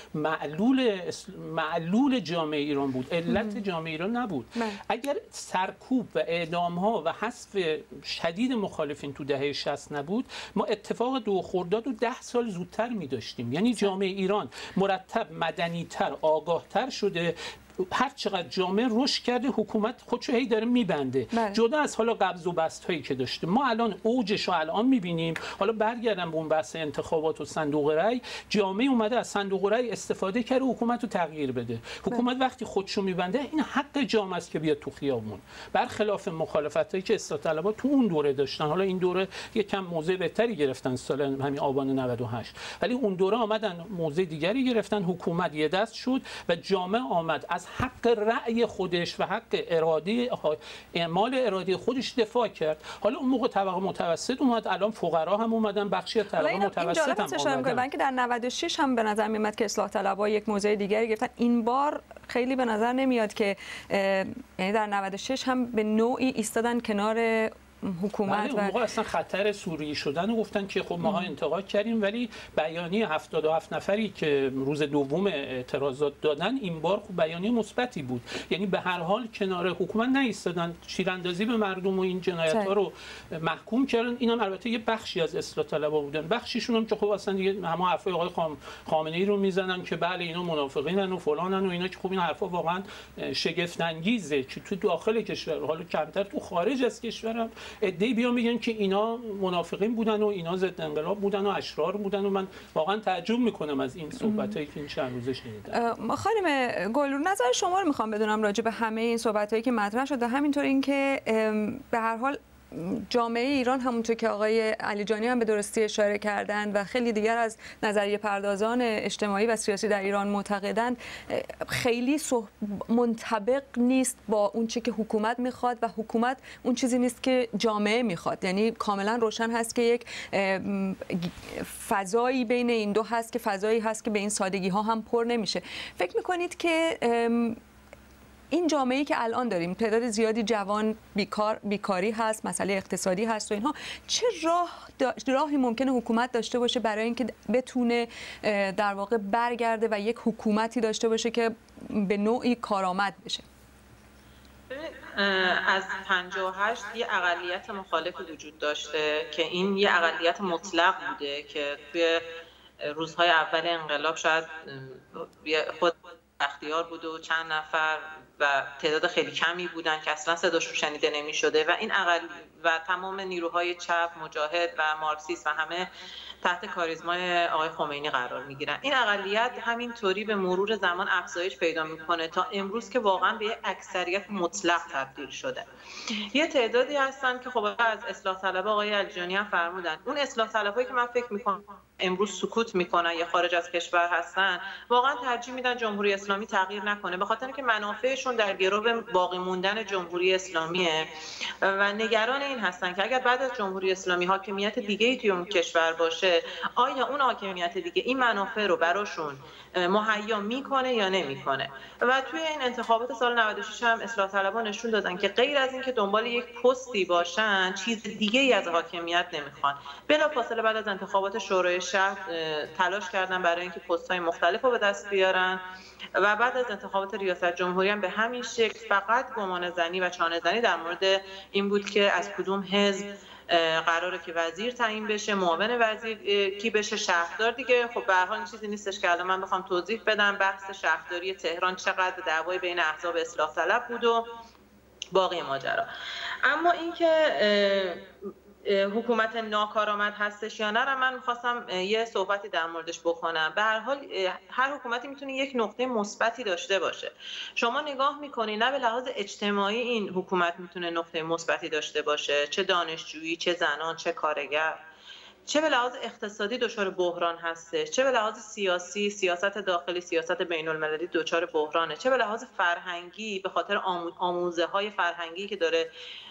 Speaker 2: معلول جامعه ایران بود، علت جامعه ایران نبود. اگر سرکوب و اعدام‌ها و حذف شدید مخالفین تو دهه 60 نبود، ما اتفاق 2 خرداد رو 10 سال زودتر می‌داشتیم. یعنی جامعه ایران مرتب مدنی‌تر، آگاه‌تر شده. هر چقدر جامعه رشد کرده، حکومت خودشو هی داره میبنده. جدا از حالا قبض و بسط هایی که داشته، ما الان اوجش رو الان میبینیم. حالا برگردم به اون بحث انتخابات و صندوق رأی، جامعه اومده از صندوق رأی استفاده کرده حکومت رو تغییر بده. حکومت وقتی خودشو میبنده، این حق جامعه است که بیاد تو خیابون، برخلاف مخالفتایی که اصلاح طلبها تو اون دوره داشتن. حالا این دوره یکم موضع بهتری گرفتن سال همین آبان 98، ولی اون دوره آمدن موضع دیگری گرفتن، حکومت یه دست شد و جامعه آمد از حق رأی خودش و حق اعمال اراده خودش دفاع کرد. حالا اون موقع طبقه متوسط اومد، الان فقرا هم اومدن، بخشی از طبقه متوسط هم اومدن.
Speaker 1: من که در 96 هم به نظر میاد که اصلاح طلبها یک موضع دیگری گرفتن. این بار خیلی به نظر نمیاد که یعنی در 96 هم به نوعی ایستادن کنار حکومت.
Speaker 2: اون موقع اصلا خطر سوریه شدن رو گفتن که خب ماها انتقاد کردیم، ولی بیانیه 77 نفری که روز دوم اعتراضات دادن این بار خب بیانیه مثبتی بود. یعنی به هر حال کنار حکومت نایستادن، تیراندازی به مردم و این جنایت‌ها رو محکوم کردن. اینم البته یه بخشی از اصلاح طلبها بودن، بخشیشون هم که خب اصلا دیگه همه حرفای آقای خامنه‌ای رو میزنن که بله اینا منافقینن و فلانن و اینا، که خب این حرفا واقعا شگفت انگیزه که تو داخل کشور، حالا کمتر تو خارج از کشورم ادعی بیان میگن که اینا منافقین بودن و اینا ضد انقلاب بودن و اشرار بودن و من واقعا تعجب میکنم از این صحبتایی که این چند روزه شنیدم.
Speaker 1: خانم گلرو، نظر شما رو میخوام بدونم راجع به همه این صحبتایی که مطرح شده، همینطور اینکه به هر حال جامعه ایران همونطور که آقای علیجانی هم به درستی اشاره کردند و خیلی دیگر از نظریه پردازان اجتماعی و سیاسی در ایران معتقدند، خیلی منطبق نیست با اون چیزی که حکومت میخواد و حکومت اون چیزی نیست که جامعه میخواد. یعنی کاملا روشن هست که یک فضایی بین این دو هست که فضایی هست که به این سادگی ها هم پر نمیشه. فکر میکنید که این جامعه‌ای که الان داریم، تعداد زیادی جوان بیکاری هست، مسئله اقتصادی هست و اینها، چه راهی ممکنه حکومت داشته باشه برای اینکه بتونه در واقع برگرده و یک حکومتی داشته باشه که به نوعی کارآمد بشه؟
Speaker 3: از 58 یه اقلیت مخالفی وجود داشته که این یه اقلیت مطلق بوده که توی روزهای اول انقلاب شاید خود اختیار بوده و چند نفر و تعداد خیلی کمی بودن که اصلا صداشون شنیده نمی شده و این و تمام نیروهای چپ، مجاهد و مارکسیست و همه تحت کاریزمای آقای خمینی قرار می گیرن. این اقلیت همینطوری به مرور زمان افزایش پیدا میکنه تا امروز که واقعا به اکثریت مطلق تبدیل شده. یه تعدادی هستن که خب از اصلاح طلبها آقای علیجانی هم فرمودن، اون اصلاح طلبهایی که من فکر میکنم امروز سکوت میکنن یا خارج از کشور هستن، واقعا ترجیح میدن جمهوری اسلامی تغییر نکنه، به خاطر اینکه منافعشون در گرو باقی موندن جمهوری اسلامیه و نگران این هستن که اگر بعد از جمهوری اسلامی حاکمیت دیگه‌ای توی اون کشور باشه، آیا اون حاکمیت دیگه این منافع رو براشون مهیا میکنه یا نمیکنه. و توی این انتخابات سال 96 هم اصلاح طلبها نشون دادن که غیر از اینکه دنبال یک پستی باشن، چیز دیگه‌ای از حاکمیت نمیخوان. بلافاصله بعد از انتخابات شورای شهر تلاش کردن برای اینکه پست‌های مختلف رو به دست بیارن و بعد از انتخابات ریاست جمهوری هم به همین شکل فقط گمان زنی و چانه زنی در مورد این بود که از کدوم حزب قراره که وزیر تعیین بشه، معاون وزیر کی بشه، شهردار دیگه. خب به هر حال این چیزی نیستش که الان من بخوام توضیح بدم بحث شهرداری تهران چقدر دعوای بین احزاب اصلاح طلب بود و باقی ماجرا. اما اینکه حکومت ناکارآمد هستش یا نه، من می‌خواستم یه صحبتی در موردش بکنم. به هر حال هر حکومتی میتونه یک نقطه مثبتی داشته باشه. شما نگاه می‌کنید نه به لحاظ اجتماعی این حکومت میتونه نقطه مثبتی داشته باشه، چه دانشجویی، چه زنان، چه کارگر، چه به لحاظ اقتصادی دچار بحران هستش، چه به لحاظ سیاسی، سیاست داخلی، سیاست بین‌المللی دچار بحرانه، چه به لحاظ فرهنگی به خاطر آموزه‌های فرهنگی که داره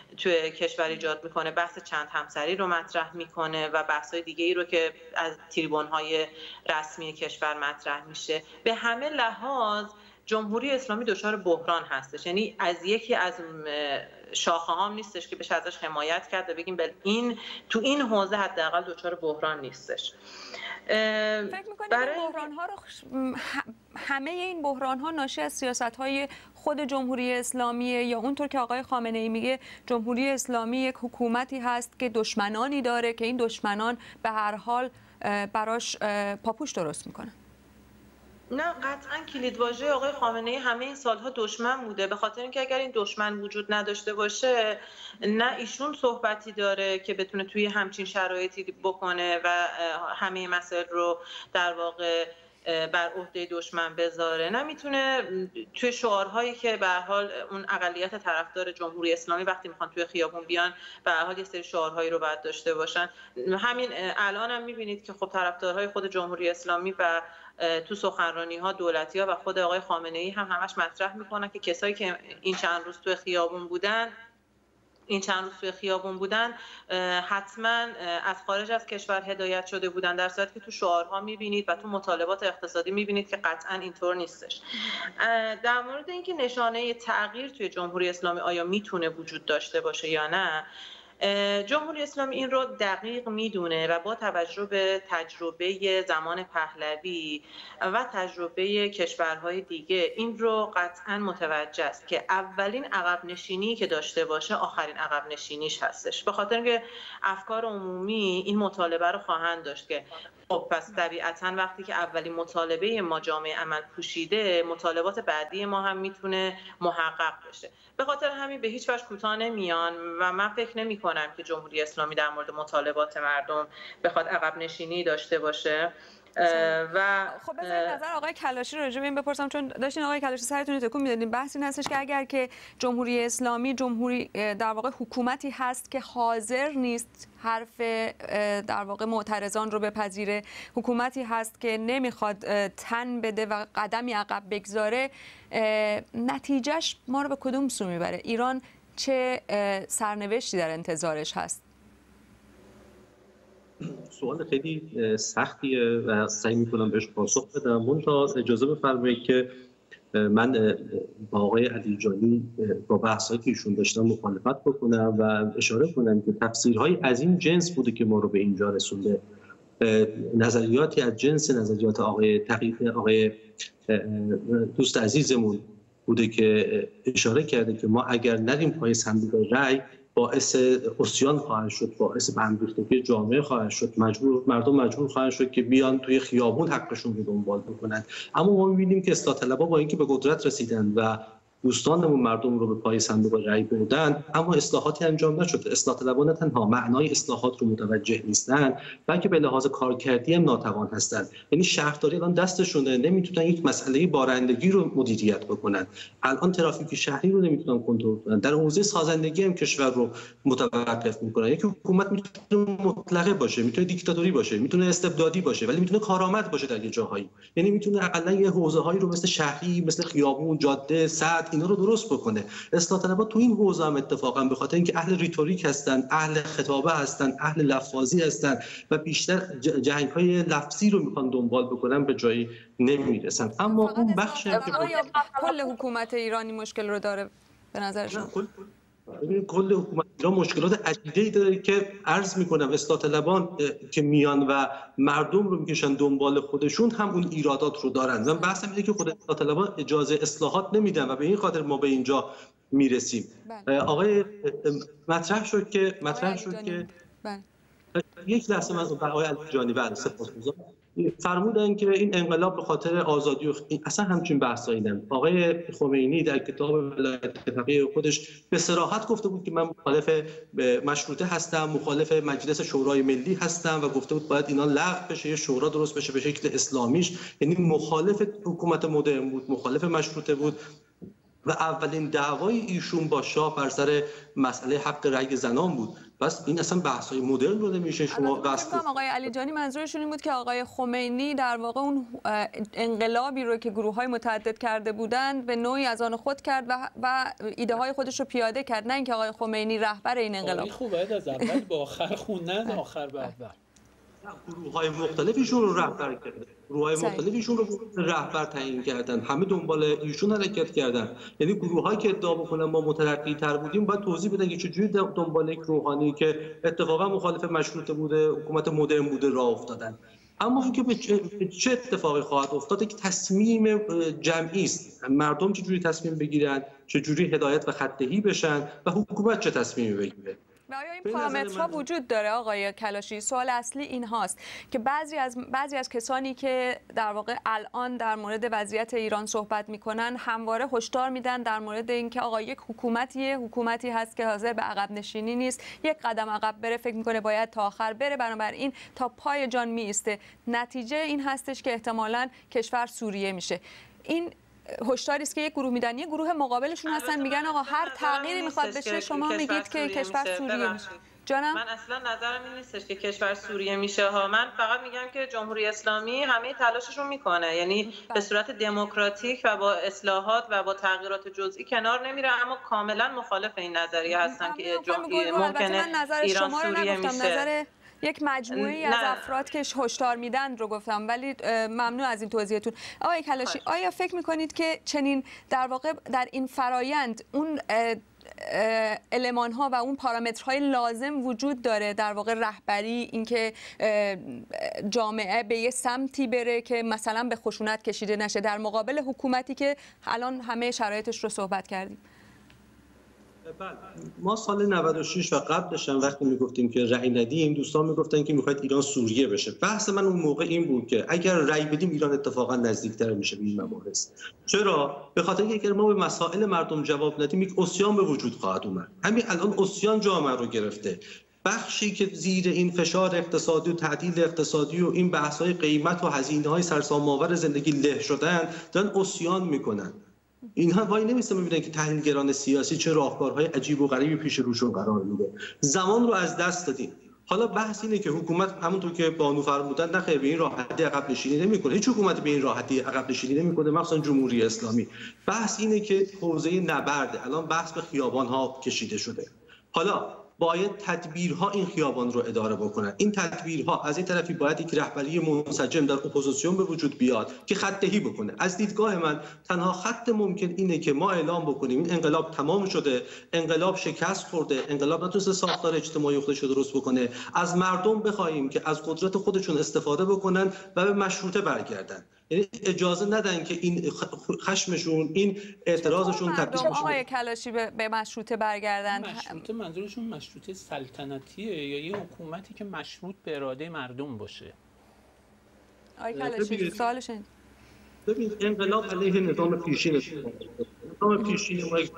Speaker 3: توی کشور ایجاد میکنه، بحث چند همسری رو مطرح میکنه و بحث‌های دیگه‌ای رو که از تریبون‌های رسمی کشور مطرح میشه. به همه لحاظ جمهوری اسلامی دچار بحران هستش، یعنی از یکی از شاخه‌هام نیستش که بشه ازش حمایت کرد و بگیم این تو این حوزه حداقل دچار بحران نیستش.
Speaker 1: فکر می‌کنید این بحران‌ها رو همه این بحران‌ها ناشی از سیاست‌های خود جمهوری اسلامیه یا اونطور که آقای خامنه‌ای میگه جمهوری اسلامی یک حکومتی هست که دشمنانی داره که این دشمنان به هر حال براش پاپوش درست میکنن؟
Speaker 3: نه، قطعا کلیدواژه آقای خامنه‌ای همه این سالها دشمن بوده، به خاطر اینکه اگر این دشمن وجود نداشته باشه نه ایشون صحبتی داره که بتونه توی همچین شرایطی بکنه و همه مسائل رو در واقع بر عهده دشمن بذاره، نمیتونه توی شعارهایی که به هر حال اون اقلیت طرفدار جمهوری اسلامی وقتی میخوان توی خیابون بیان به هر حال یه سری شعارهایی رو باید داشته باشن. همین الان هم میبینید که خب طرفدارهای خود جمهوری اسلامی و تو سخنرانی‌ها دولتی‌ها و خود آقای خامنه‌ای هم همش مطرح میکنن که کسایی که این چند روز توی خیابون بودن حتما از خارج از کشور هدایت شده بودن، در صورتی که تو شعارها میبینید و تو مطالبات اقتصادی میبینید که قطعا اینطور نیستش. در مورد اینکه نشانه تغییر توی جمهوری اسلامی آیا میتونه وجود داشته باشه یا نه، جمهوری اسلامی این رو دقیق میدونه و با توجه به تجربه زمان پهلوی و تجربه کشورهای دیگه این رو قطعا متوجه است که اولین عقب نشینی که داشته باشه آخرین عقب نشینیش هستش، به خاطر اینکه افکار عمومی این مطالبه رو خواهند داشت که خب پس طبیعتاً وقتی که اولین مطالبه ما جامعه عمل پوشیده، مطالبات بعدی ما هم میتونه محقق بشه. به خاطر همین به هیچ وجه کوتاه نمیان و من فکر نمی‌کنم که جمهوری اسلامی در مورد مطالبات مردم بخواد عقب نشینی داشته باشه. و
Speaker 1: خب بذارید نظر آقای کلاشی رو راجع به این بپرسم، چون داشتین آقای کلاشی سرتون تکون میدادین. بحث این هستش که اگر که جمهوری اسلامی در واقع حکومتی هست که حاضر نیست حرف در واقع معترضان رو بپذیره، حکومتی هست که نمیخواد تن بده و قدمی عقب بگذاره، نتیجهش ما رو به کدوم سو میبره؟ ایران چه سرنوشتی در انتظارش هست؟
Speaker 4: سوال خیلی سختیه و سعی میکنم بهش پاسخ بدم. منتها اجازه بفرمایید که من با آقای علیجانی با بحثایی که ایشون داشتن مخالفت بکنم و اشاره کنم که تفسیرهای از این جنس بوده که ما رو به اینجا رسونده. نظریاتی از جنس نظریات آقای دوست عزیزمون بوده که اشاره کرده که ما اگر نریم پای صندوق رای باعث عصیان خواهد شد، باعث بندریختگی جامعه خواهد شد، مردم مجبور خواهند شد که بیان توی خیابون حقشون رو دنبال بکنند. اما ما می‌بینیم که اصلاح طلبها با اینکه به قدرت رسیدن و دوستانمون مردم رو به پای صندوق رای بردن، اما اصلاحاتی انجام نشده. اصلاح طلبها نه تنها معنای اصلاحات رو متوجه نیستن، بلکه به لحاظ کارکردی هم ناتوان هستند. یعنی شهرداری الان دستشونه، نمیتونن یک مسئله بارندگی رو مدیریت بکنن. الان ترافیک شهری رو نمیتونن کنترل کنن. در حوزه سازندگی هم کشور رو متوقف میکنن. یک حکومت میتونه مطلقه باشه، میتونه دیکتاتوری باشه، میتونه استبدادی باشه، ولی میتونه کارآمد باشه در یه جاهایی. یعنی میتونه حداقل یه حوزه‌هایی رو مثل شهری، مثل خیابون، جاده، سد اینا رو درست بکنه. اصلاح طلبها تو این حوزه هم اتفاقا به خاطر اینکه اهل ریتوریک هستن، اهل خطابه هستن، اهل لفاظی هستن و بیشتر جنگ‌های لفظی رو میخوان دنبال بکنن به جایی نمیرسن. اما اون بخش هم که
Speaker 1: کل حکومت ایرانی مشکل رو داره به نظر شما؟
Speaker 4: کل حکومت ایران مشکلات عدیده‌ای داره که عرض میکنم اصلاح طلبان که میان و مردم رو میکشن دنبال خودشون هم اون ایرادات رو دارن. من بحثم اینه که خود اصلاح طلبان اجازه اصلاحات نمیدن و به این خاطر ما به اینجا میرسیم. آقای مطرح شد که یک لحظه من آقای علیجانی بعد سپاسگزارم فرمودن که این انقلاب به خاطر آزادی و اصلا همچین بحثایی نبود. آقای خمینی در کتاب ولایت فقیه خودش به صراحت گفته بود که من مخالف مشروطه هستم، مخالف مجلس شورای ملی هستم و گفته بود باید اینا لغو بشه، یه شورا درست بشه به شکل اسلامیش. یعنی مخالف حکومت مدرن بود، مخالف مشروطه بود و اولین دعوای ایشون با شاه بر سر مسئله حق رأی زنان بود پس این اصلا بحث‌های مدرن رو نمیشه شما بحث
Speaker 1: کنم. آقای علیجانی منظورشون این بود که آقای خمینی در واقع اون انقلابی رو که گروه‌های متعدد کرده بودند به نوعی از آن خود کرد و ایده‌های خودش رو پیاده کرد، نه اینکه آقای خمینی رهبر این انقلاب.
Speaker 2: خوب باید از اول به آخر خوندن، آخر به اول.
Speaker 4: گروه‌های مختلفیشون رو رهبر کردن، گروه‌های مختلفیشون رو رهبر تعیین کردن، همه دنبال ایشون حرکت کردن. یعنی گروه‌هایی که ادعا بکنن ما مترقی‌تر بودیم باید توضیح بدن که چجوری دنبال یک روحانی که اتفاقا مخالف مشروطه بوده، حکومت مدرن بوده راه افتادن. اما اینکه به چه اتفاقی خواهد افتاد که تصمیم جمعی است. مردم چجوری تصمیم بگیرن، چجوری هدایت و خط‌دهی بشن و حکومت چه تصمیمی بگیره.
Speaker 1: آیا این پارامترها وجود داره آقای کلاشی؟ سوال اصلی این هاست که بعضی از کسانی که در واقع الان در مورد وضعیت ایران صحبت میکنن همواره هشدار میدن در مورد اینکه آقا یک حکومتی هست که حاضر به عقب نشینی نیست، یک قدم عقب بره فکر میکنه باید تا آخر بره، بنابراین تا پای جان میایسته. نتیجه این هستش که احتمالاً کشور سوریه میشه. این هشداری است که یک گروه میدن، یک گروه مقابلشون هستن میگن آقا هر تغییری میخواد بشه شما میگید که کشور سوریه میشه. جانم
Speaker 3: من اصلا نظرم این نیستش که کشور سوریه میشه ها. من فقط میگم که جمهوری اسلامی همه تلاششون میکنه، یعنی به صورت دموکراتیک و با اصلاحات و با تغییرات جزئی کنار نمیره، اما کاملا مخالف این نظریه هستم که ممکنه ایران سوریه میشه.
Speaker 1: نظر یک مجموعه از افراد که هشدار میدن رو گفتم، ولی ممنون از این توضیحتون. آقای کلاشی، آیا فکر میکنید که چنین در واقع در این فرایند اون المان ها و اون پارامترهای لازم وجود داره، در واقع رهبری، اینکه جامعه به یه سمتی بره که مثلا به خشونت کشیده نشه در مقابل حکومتی که الان همه شرایطش رو صحبت کردیم؟
Speaker 4: ما سال 96 و قبلش هم وقتی میگفتیم که رأی ندیم، دوستان میگفتن که میخواید ایران سوریه بشه. بحث من اون موقع این بود که اگر رأی بدیم ایران اتفاقا نزدیکتر میشه به این مباحث. چرا؟ به خاطر اینکه اگر ما به مسائل مردم جواب ندیم یک عصیان به وجود خواهد اومد. همین الان عصیان جامعه رو گرفته. بخشی که زیر این فشار اقتصادی و تعدیل اقتصادی و این بحث‌های قیمت و هزینه‌های سرسام‌آور زندگی له شدن دارن عصیان میکنن. اینها وای نمیستن ببینن که تحلیلگران سیاسی چه راهکارهای عجیب و غریبی پیش روشون قرار میده. زمان رو از دست دادیم. حالا بحث اینه که حکومت همونطور که بانو فرمودن نه خیر به این راحتی عقب نشینی نمیکنه. هیچ حکومتی به این راحتی عقب نشینی نمیکنه، مخصوصا جمهوری اسلامی. بحث اینه که حوزه نبرد الان بحث به خیابان‌ها کشیده شده. حالا باید تدبیرها این خیابان رو اداره بکنن. این تدبیرها از این طرفی باید یک رهبری منسجم در اپوزیسیون به وجود بیاد که خط دهی بکنه. از دیدگاه من تنها خط ممکن اینه که ما اعلام بکنیم این انقلاب تمام شده، انقلاب شکست خورده، انقلاب نتونسته ساختار اجتماعی خودش رو درست بکنه. از مردم بخوایم که از قدرت خودشون استفاده بکنن و به مشروطه برگردن. یعنی اجازه ندن که این خشمشون، این اعتراضشون تبدیل بشه.
Speaker 1: آقای کلاشی به مشروطه برگردن.
Speaker 2: مشروطه منظورشون مشروطه سلطنتیه یا یه حکومتی که مشروط به اراده مردم باشه؟
Speaker 1: آقای کلاشی سوالش این.
Speaker 4: ببین انقلاب علیه نظام پیشین نظام پیشین ما یک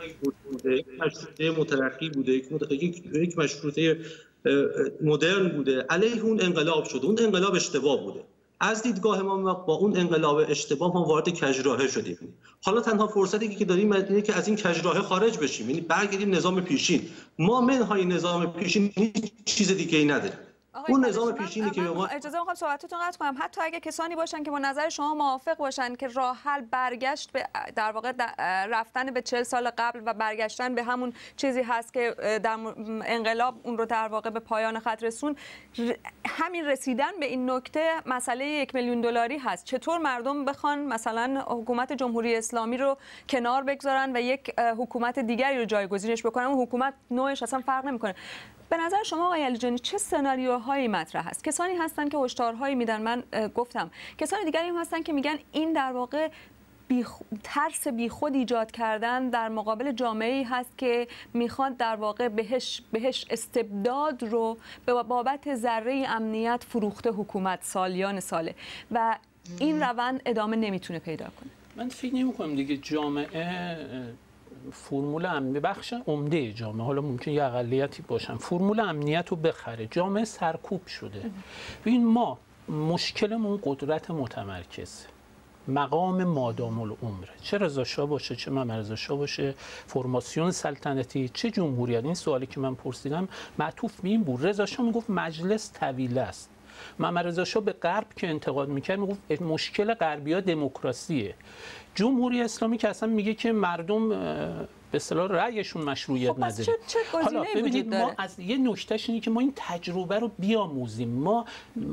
Speaker 4: مشروطه مترقی بوده، یک مشروطه مدرن بوده، علیه اون انقلاب شده. اون انقلاب اشتباه بوده. از دیدگاه ما با اون انقلاب اشتباه ما وارد کجراهه شدیم. حالا تنها فرصتی که داریم اینه که از این کجراهه خارج بشیم، یعنی برگردیم نظام پیشین. ما منهای نظام پیشین هیچ چیز دیگه ای نداریم. اون نظام پیشینی که ما
Speaker 1: اجازه میخوام صحبتتون قطع کنم. حتی اگه کسانی باشن که با نظر شما موافق باشن که راه حل برگشت به در واقع رفتن به 40 سال قبل و برگشتن به همون چیزی هست که در انقلاب اون رو در واقع به پایان خط رسون، همین رسیدن به این نکته مسئله 1 میلیون دلاری هست. چطور مردم بخوان مثلا حکومت جمهوری اسلامی رو کنار بگذارن و یک حکومت دیگری رو جایگزینش بکنن؟ اون حکومت نوعش اصلا فرق نمیکنه. به نظر شما آقای علیجانی چه سناریوهایی مطرح هست؟ کسانی هستن که هشدارهایی میدن، من گفتم. کسانی دیگری هم هستن که میگن این در واقع ترس بیخود ایجاد کردن در مقابل جامعه‌ای هست که میخواد در واقع بهش استبداد رو به بابت ذره امنیت فروخته حکومت سالیان ساله و این روند ادامه نمیتونه پیدا کنه.
Speaker 2: من فکر نمی‌کنم دیگه جامعه فرمول امنیت، بخش عمده جامعه، حالا ممکن یه اقلیتی باشن، فرمول امنیت رو بخره. جامعه سرکوب شده. ببین ما مشکلمون قدرت متمرکز. مقام مادام العمر، چه رضا شاه باشه چه محمد رضا شاه باشه، فرماسیون سلطنتی چه جمهوریت. این سوالی که من پرسیدم معطوف به این بود. رضا شاه میگفت مجلس طویل است. محمد رضا شاه به غرب که انتقاد میکرد میگفت مشکل غربی‌ها دموکراسیه. جمهوری اسلامی که اصلا میگه که مردم به اصطلاح رأیشون مشروعیت نداره.
Speaker 1: حالا
Speaker 2: ببینید ما از یه نکتهش اینه که ما این تجربه رو بیاموزیم.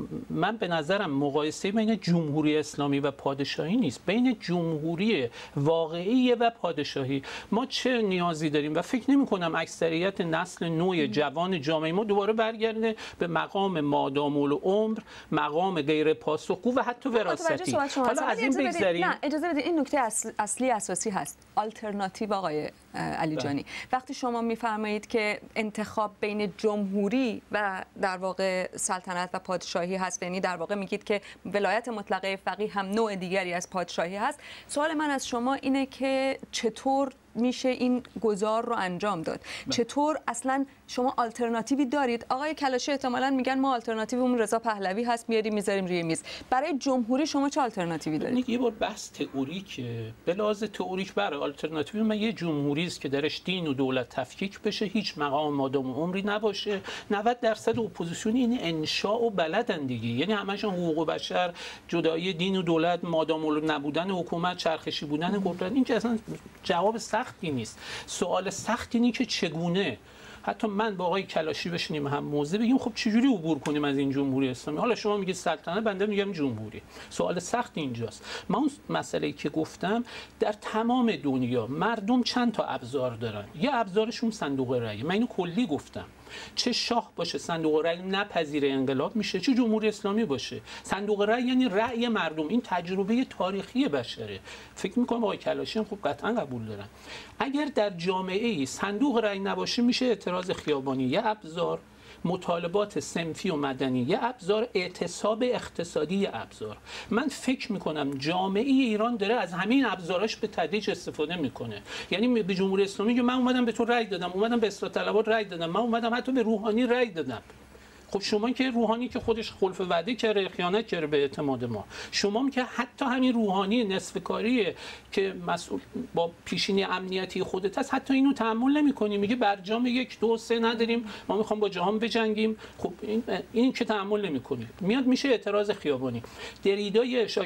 Speaker 2: من به نظرم مقایسه بین جمهوری اسلامی و پادشاهی نیست، بین جمهوری واقعی و پادشاهی ما چه نیازی داریم و فکر نمی کنم اکثریت نسل نو جوان جامعه ما دوباره برگرده به مقام مادام العمر، مقام غیر پاسخگو و حتی وراثتی.
Speaker 1: حالا از این بگذریم. نه اجازه بدید، این نکته اصلی اساسی هست. آلترناتیو آقای علی جانی، وقتی شما میفرمایید که انتخاب بین جمهوری و در واقع سلطنت و پادشاهی هست، یعنی در واقع میگید که ولایت مطلقه فقیه هم نوع دیگری از پادشاهی هست، سوال من از شما اینه که چطور میشه این گذار رو انجام داد؟ چطور اصلا شما آلترناتیوی دارید؟ آقای کلاشی احتمالاً میگن ما آلترناتیومون رضا پهلوی هست، میاریم میذاریم روی میز. برای جمهوری شما چه آلترناتیوی دارید؟
Speaker 2: یه بار بحث تئوریکه. به لحاظ تئوریک برای آلترناتیو من یه جمهوری است که درش دین و دولت تفکیک بشه، هیچ مقام مادام عمری نباشه، 90% اپوزیسیون این انشاء و بلدن دیگه، یعنی همشون حقوق بشر، جدایی دین و دولت، مادام العمر نبودن حکومت، چرخشی بودن قدرت. این که اصلا جواب سختی نیست. سوال سختی اینه که چگونه حتی من با آقای کلاشی بشینیم هم موضع بگیم خب چجوری عبور کنیم از این جمهوری اسلامی. حالا شما میگید سلطنت، بنده میگم جمهوری. سوال سخت اینجاست. من اون مسئله‌ای که گفتم، در تمام دنیا مردم چند تا ابزار دارن. یه ابزارشون صندوق رأی. من اینو کلی گفتم. چه شاه باشه صندوق رأی نپذیره انقلاب میشه، چه جمهوری اسلامی باشه صندوق رأی یعنی رأی مردم. این تجربه تاریخی بشره. فکر می‌کنم آقای کلاشی هم خب قطعا قبول دارن. اگر در جامعه‌ای صندوق رأی نباشه میشه اعتراض خیابانی یه ابزار، مطالبات صنفی و مدنی یه ابزار، اعتصاب اقتصادی یه ابزار. من فکر میکنم جامعه ایران داره از همین ابزاراش به تدریج استفاده میکنه. یعنی به جمهوری اسلامی که من اومدم به تو رأی دادم، اومدم به اصلاح طلبات رأی دادم، من اومدم حتی به روحانی رأی دادم. خب شما که روحانی که خودش خلف وعده کرده، خیانت کرده به اعتماد ما، شما که حتی همین روحانی نصف کاریه که مسئول با پیشینی امنیتی خودت هست، حتی اینو تحمل نمی‌کنی، میگه برجام 1 2 3 نداریم، ما می‌خوام با جهان بجنگیم. خب این که تحمل نمی‌کنی، میاد میشه اعتراض خیابانی. دریدا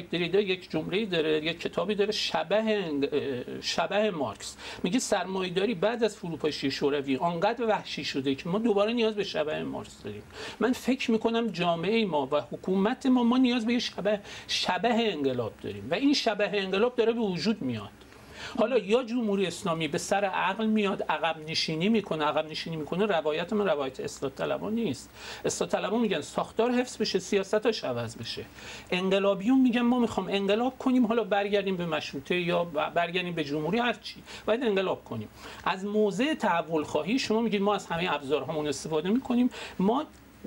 Speaker 2: یک جمله‌ای داره، یک کتابی داره، شبح مارکس، میگه سرمایه‌داری بعد از فروپاشی شوروی آنقدر وحشی شده که ما دوباره نیاز به شبح مارکس داریم. من فکر میکنم جامعه ما و حکومت ما نیاز به شبح انقلاب داریم و این شبح انقلاب داره به وجود میاد. حالا یا جمهوری اسلامی به سر عقل میاد عقب نشینی میکنه. روایت من روایت اصلاح طلبان نیست. اصلاح طلبان میگن ساختار حفظ بشه، سیاستاش عوض بشه. انقلابیون میگن ما میخوام انقلاب کنیم، حالا برگردیم به مشروطه یا برگردیم به جمهوری، هر چی باید انقلاب کنیم. از موضع تحول خواهی شما میگید ما از همه ابزارهامون استفاده میکنیم، ما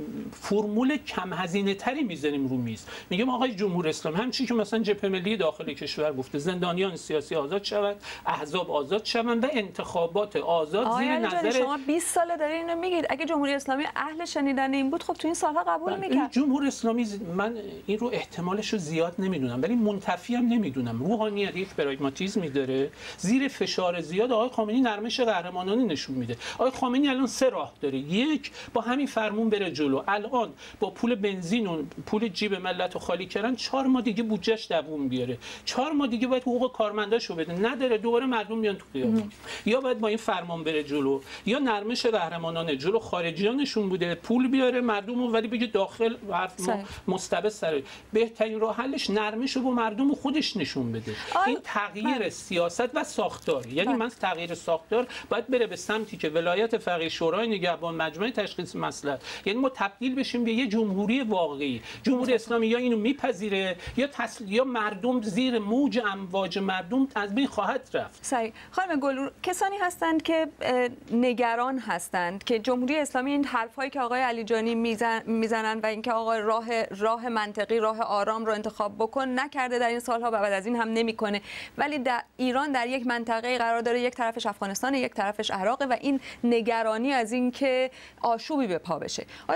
Speaker 2: فرمول کم هزینه تری میذاریم رو میز. میگم آقای جمهوری اسلامی همچین که مثلا جبهه ملی داخل کشور گفته زندانیان سیاسی آزاد شود، احزاب آزاد شوند و انتخابات آزاد زیر نظر.
Speaker 1: شما 20 ساله دارین اینو میگید. اگه جمهوری اسلامی اهل شنیدن این بود خب تو این سالها قبول میکرد.
Speaker 2: جمهوری اسلامی من این رو احتمالش رو زیاد نمیدونم ولی منتفی هم نمیدونم. روحانیت یک پراگماتیسمی داره، زیر فشار زیاد آقای خامنه‌ای نرمش قهرمانانه نشون میده. آقای خامنه‌ای الان 3 راه داره. یک، با همین فرمون بره جلو. الان با پول بنزین و پول جیب ملت رو خالی کردن 4 ماه دیگه بودجهش دووم بیاره. 4 ماه دیگه باید حقوق کارمنداشو بده. نداره دوباره مردم میان تو خیابون. یا باید با این فرمان بره جلو یا نرمش قهرمانانه جلو خارجیانشون بوده پول بیاره مردم رو ولی بگه داخل حرف مستبد سر. بهترین راه حلش نرمش رو با مردم خودش نشون بده. این تغییر سیاست و ساختار. یعنی من تغییر ساختار باید بره به سمتی که ولایت فقیه، شورای نگهبان، مجمع تشخیص مصلحت، یعنی ما تبدیل بشیم به یه جمهوری واقعی. جمهوری اسلامی یا اینو میپذیره یا مردم زیر موج امواج مردم از بین خواهد رفت.
Speaker 1: صحیح. خانم گلرو، کسانی هستند که نگران هستند که جمهوری اسلامی این حرفایی که آقای علی جانی میزنن و اینکه آقا راه منطقی، راه آرام رو انتخاب بکن نکرده در این سالها و بعد از این هم نمیکنه، ولی در ایران در یک منطقه قرار داره، یک طرفش افغانستان، یک طرفش عراق و این نگرانی از اینکه آشوبی به پا بشه. آیا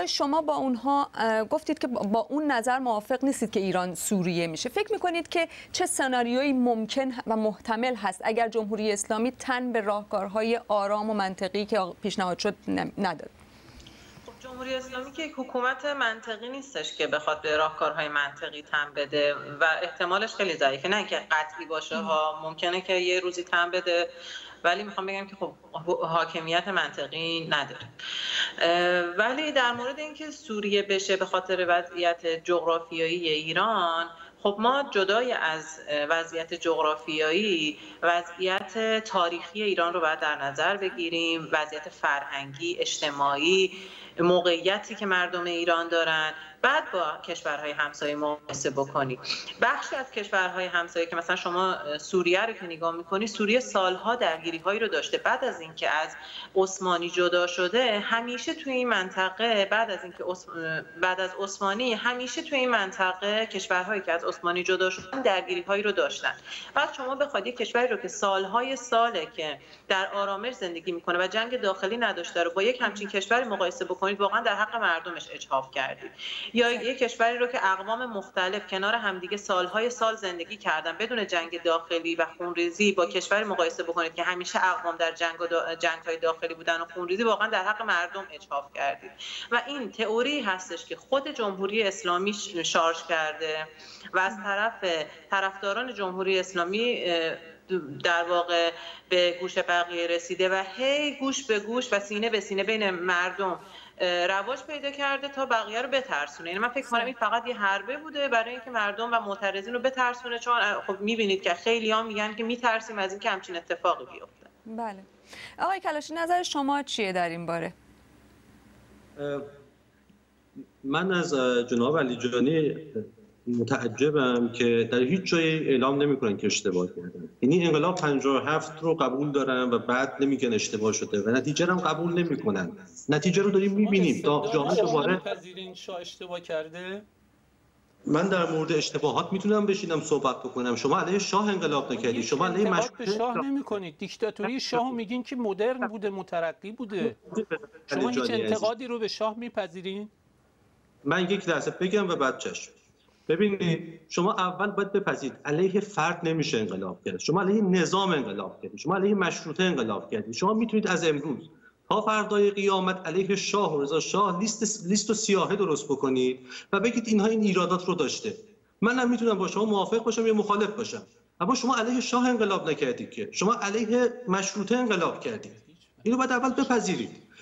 Speaker 1: شما با اونها گفتید که با اون نظر موافق نیستید که ایران سوریه میشه. فکر میکنید که چه سناریویی ممکن و محتمل هست اگر جمهوری اسلامی تن به راهکارهای آرام و منطقی که پیشنهاد شد نداد؟
Speaker 3: جمهوری اسلامی که یک حکومت منطقی نیستش که بخواد به راهکارهای منطقی تن بده و احتمالش خیلی ضعیفه. نه اینکه قطعی باشه ها، ممکنه که یه روزی تن بده، ولی میخوام بگم که خب حاکمیت منطقی نداره. ولی در مورد اینکه سوریه بشه به خاطر وضعیت جغرافیایی ایران، خب ما جدای از وضعیت جغرافیایی وضعیت تاریخی ایران رو باید در نظر بگیریم، وضعیت فرهنگی، اجتماعی، موقعیتی که مردم ایران دارن، بعد با کشورهای همسایه مقایسه بکنی. بخشی از کشورهای همسایه که مثلا شما سوریه رو که نگاه میکنی، سوریه سالها درگیری‌هایی رو داشته. بعد از اینکه از عثمانی جدا شده، همیشه توی این منطقه بعد از عثمانی همیشه توی این منطقه کشورهایی که از عثمانی جدا شدن درگیری‌هایی رو داشتن. بعد شما بخواید یک کشوری رو که سالهای ساله که در آرامش زندگی میکنه و جنگ داخلی نداشته رو با یک همچین کشوری مقایسه بکنید، واقعا در حق مردمش اجحاف کردید. یا یک کشوری رو که اقوام مختلف کنار همدیگه سالهای سال زندگی کردن بدون جنگ داخلی و خونریزی با کشوری مقایسه بکنید که همیشه اقوام در جنگ‌های داخلی بودن و خونریزی، واقعا در حق مردم اجحاف کردید. و این تئوری هستش که خود جمهوری اسلامی شارژ کرده و از طرفداران جمهوری اسلامی در واقع به گوش بقیه رسیده و هی گوش به گوش و سینه به سینه بین مردم رواج پیدا کرده تا بقیه رو بترسونه. یعنی من فکر کنم این فقط یه حربه بوده برای اینکه مردم و معترضین رو بترسونه، چون خب می‌بینید که خیلی‌ها میگن که میترسیم از اینکه همچین اتفاقی بیفته.
Speaker 1: بله. آقای کلاشی، نظر شما چیه در این باره؟
Speaker 4: من از جناب علیجانی متعجبم که در هیچ جایی اعلام نمی‌کنن که اشتباه کردن. یعنی انقلاب 57 رو قبول دارن و بعد نمیگن اشتباه شده و نتیجه رو هم قبول نمی‌کنن. نتیجه رو داریم می‌بینیم. داغ جامعه دوباره
Speaker 2: پذیرین شاه اشتباه کرده.
Speaker 4: من در مورد اشتباهات میتونم بشینم صحبت بکنم. شما علیه شاه انقلاب نکردید، شما علیه
Speaker 2: مشروطه به شاه نمی‌کنید. دیکتاتوری شاه میگین که مدرن بوده، مترقی بوده. شما هیچ انتقادی رو به شاه میپذیرین؟
Speaker 4: من یک لحظه بگم و بعد چشم. ببینید، شما اول باید بپذیرید علیه فرد نمیشه انقلاب کرد. شما علیه نظام انقلاب کردید. شما علیه مشروطه انقلاب کردید. شما میتونید از امروز تا فردای قیامت علیه شاه و رضا شاه لیست و سیاهه درست بکنید و بگید اینها این ایرادات رو داشته. منم میتونم با شما موافق باشم یا مخالف باشم. اما شما علیه شاه انقلاب نکردید که، شما علیه مشروطه انقلاب کردید. اینو باید اول بپذیرید.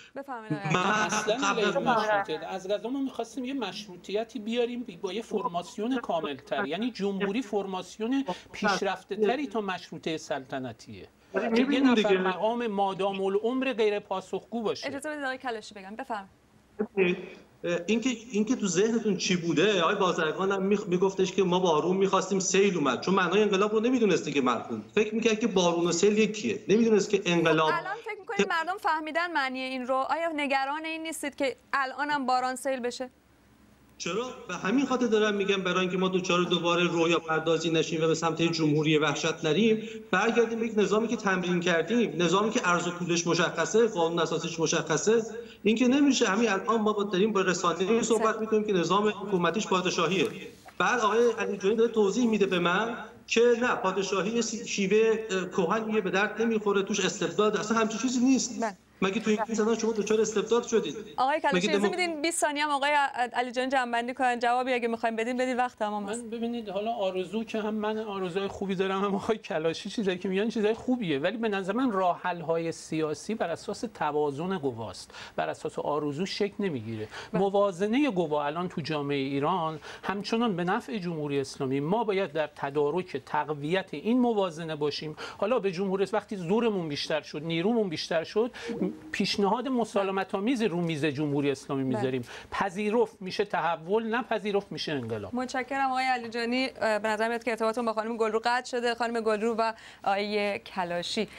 Speaker 2: از غذا ما می‌خواستیم یه مشروطیتی بیاریم با یه فرماسیون کامل‌تر، یعنی جمهوری فرماسیون پیشرفته‌تری تا مشروطه سلطنتیه که یه نفر مقام مادام العمر غیر پاسخگو باشه.
Speaker 1: اجازه بدید آقای کلاشی بگم. بفرمایید.
Speaker 4: اینکه تو ذهنتون چی بوده؟ آقای بازرگان هم میگفتش که ما بارون می‌خواستیم، سیل اومد، چون معنای انقلاب رو نمیدونسته که مرحوم فکر می‌کرد که بارون و سیل یکیه، نمیدونست که انقلاب.
Speaker 1: الان فکر می‌کنید مردم فهمیدن معنی این رو؟ آیا نگران این نیستید که الان هم باران سیل بشه؟
Speaker 4: چرا؟ به همین خاطر دارم میگم برای اینکه ما دوچار دوباره رویا پردازی نشیم و به سمت جمهوری وحشت نریم، برگردیم به یک نظامی که تمرین کردیم، نظامی که ارز و پولش مشخصه، قانون اساسیش مشخصه. این که نمیشه همین الان ما داریم با رسانه‌ای صحبت میکنیم که نظام حکومتیش پادشاهیه. بعد آقای علیجانی داره توضیح میده به من که نه، پادشاهی شیوه کهنیه، به درد نمیخوره، توش استبداد، اصلا همچین چیزی نیست. مگه تو این زمان شما دچار استبداد شدید؟
Speaker 1: آقای کلاشی اجازه میدین 20 ثانیه هم آقای علیجانی جمع‌بندی کنن، جوابی اگه می‌خواید بدید وقت تمام است.
Speaker 2: من ببینید، حالا آرزو که هم من آرزوهای خوبی دارم، هم آقای کلاشی چیزایی که میگن چیزای خوبیه، ولی به نظر من راه حل‌های سیاسی بر اساس توازن قواست، بر اساس آرزو شکل نمیگیره. موازنه قوا الان تو جامعه ایران همچنان به نفع جمهوری اسلامی. ما باید در تدارک تقویت این موازنه باشیم. حالا به جمهوری وقتی زورمون بیشتر شد، نیرومون بیشتر شد، پیشنهاد مسالمت‌آمیز رو میز جمهوری اسلامی میذاریم. پذیرفت میشه تحول، نه پذیرفت میشه انقلاب.
Speaker 1: متشکرم آقای علیجانی. به نظر میاد که ارتباطتون با خانم گلرو قطع شده. خانم گلرو و آقای کلاشی،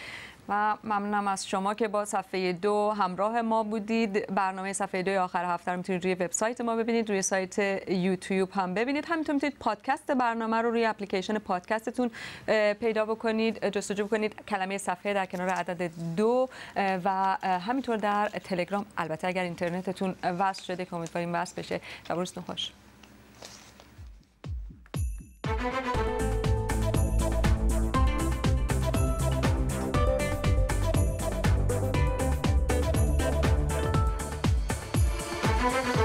Speaker 1: و ممنونم از شما که با صفحه 2 همراه ما بودید. برنامه صفحه 2 آخر هفته رو میتونید روی وبسایت ما ببینید، روی سایت یوتیوب هم ببینید. همینطور میتونید پادکست برنامه رو روی اپلیکیشن پادکستتون پیدا بکنید، جستجو بکنید کلمه صفحه در کنار عدد 2 و همینطور در تلگرام. البته اگر اینترنتتون وصل شده که امیدواریم وصل بشه. شب و روزتون خوش.
Speaker 5: Thank you.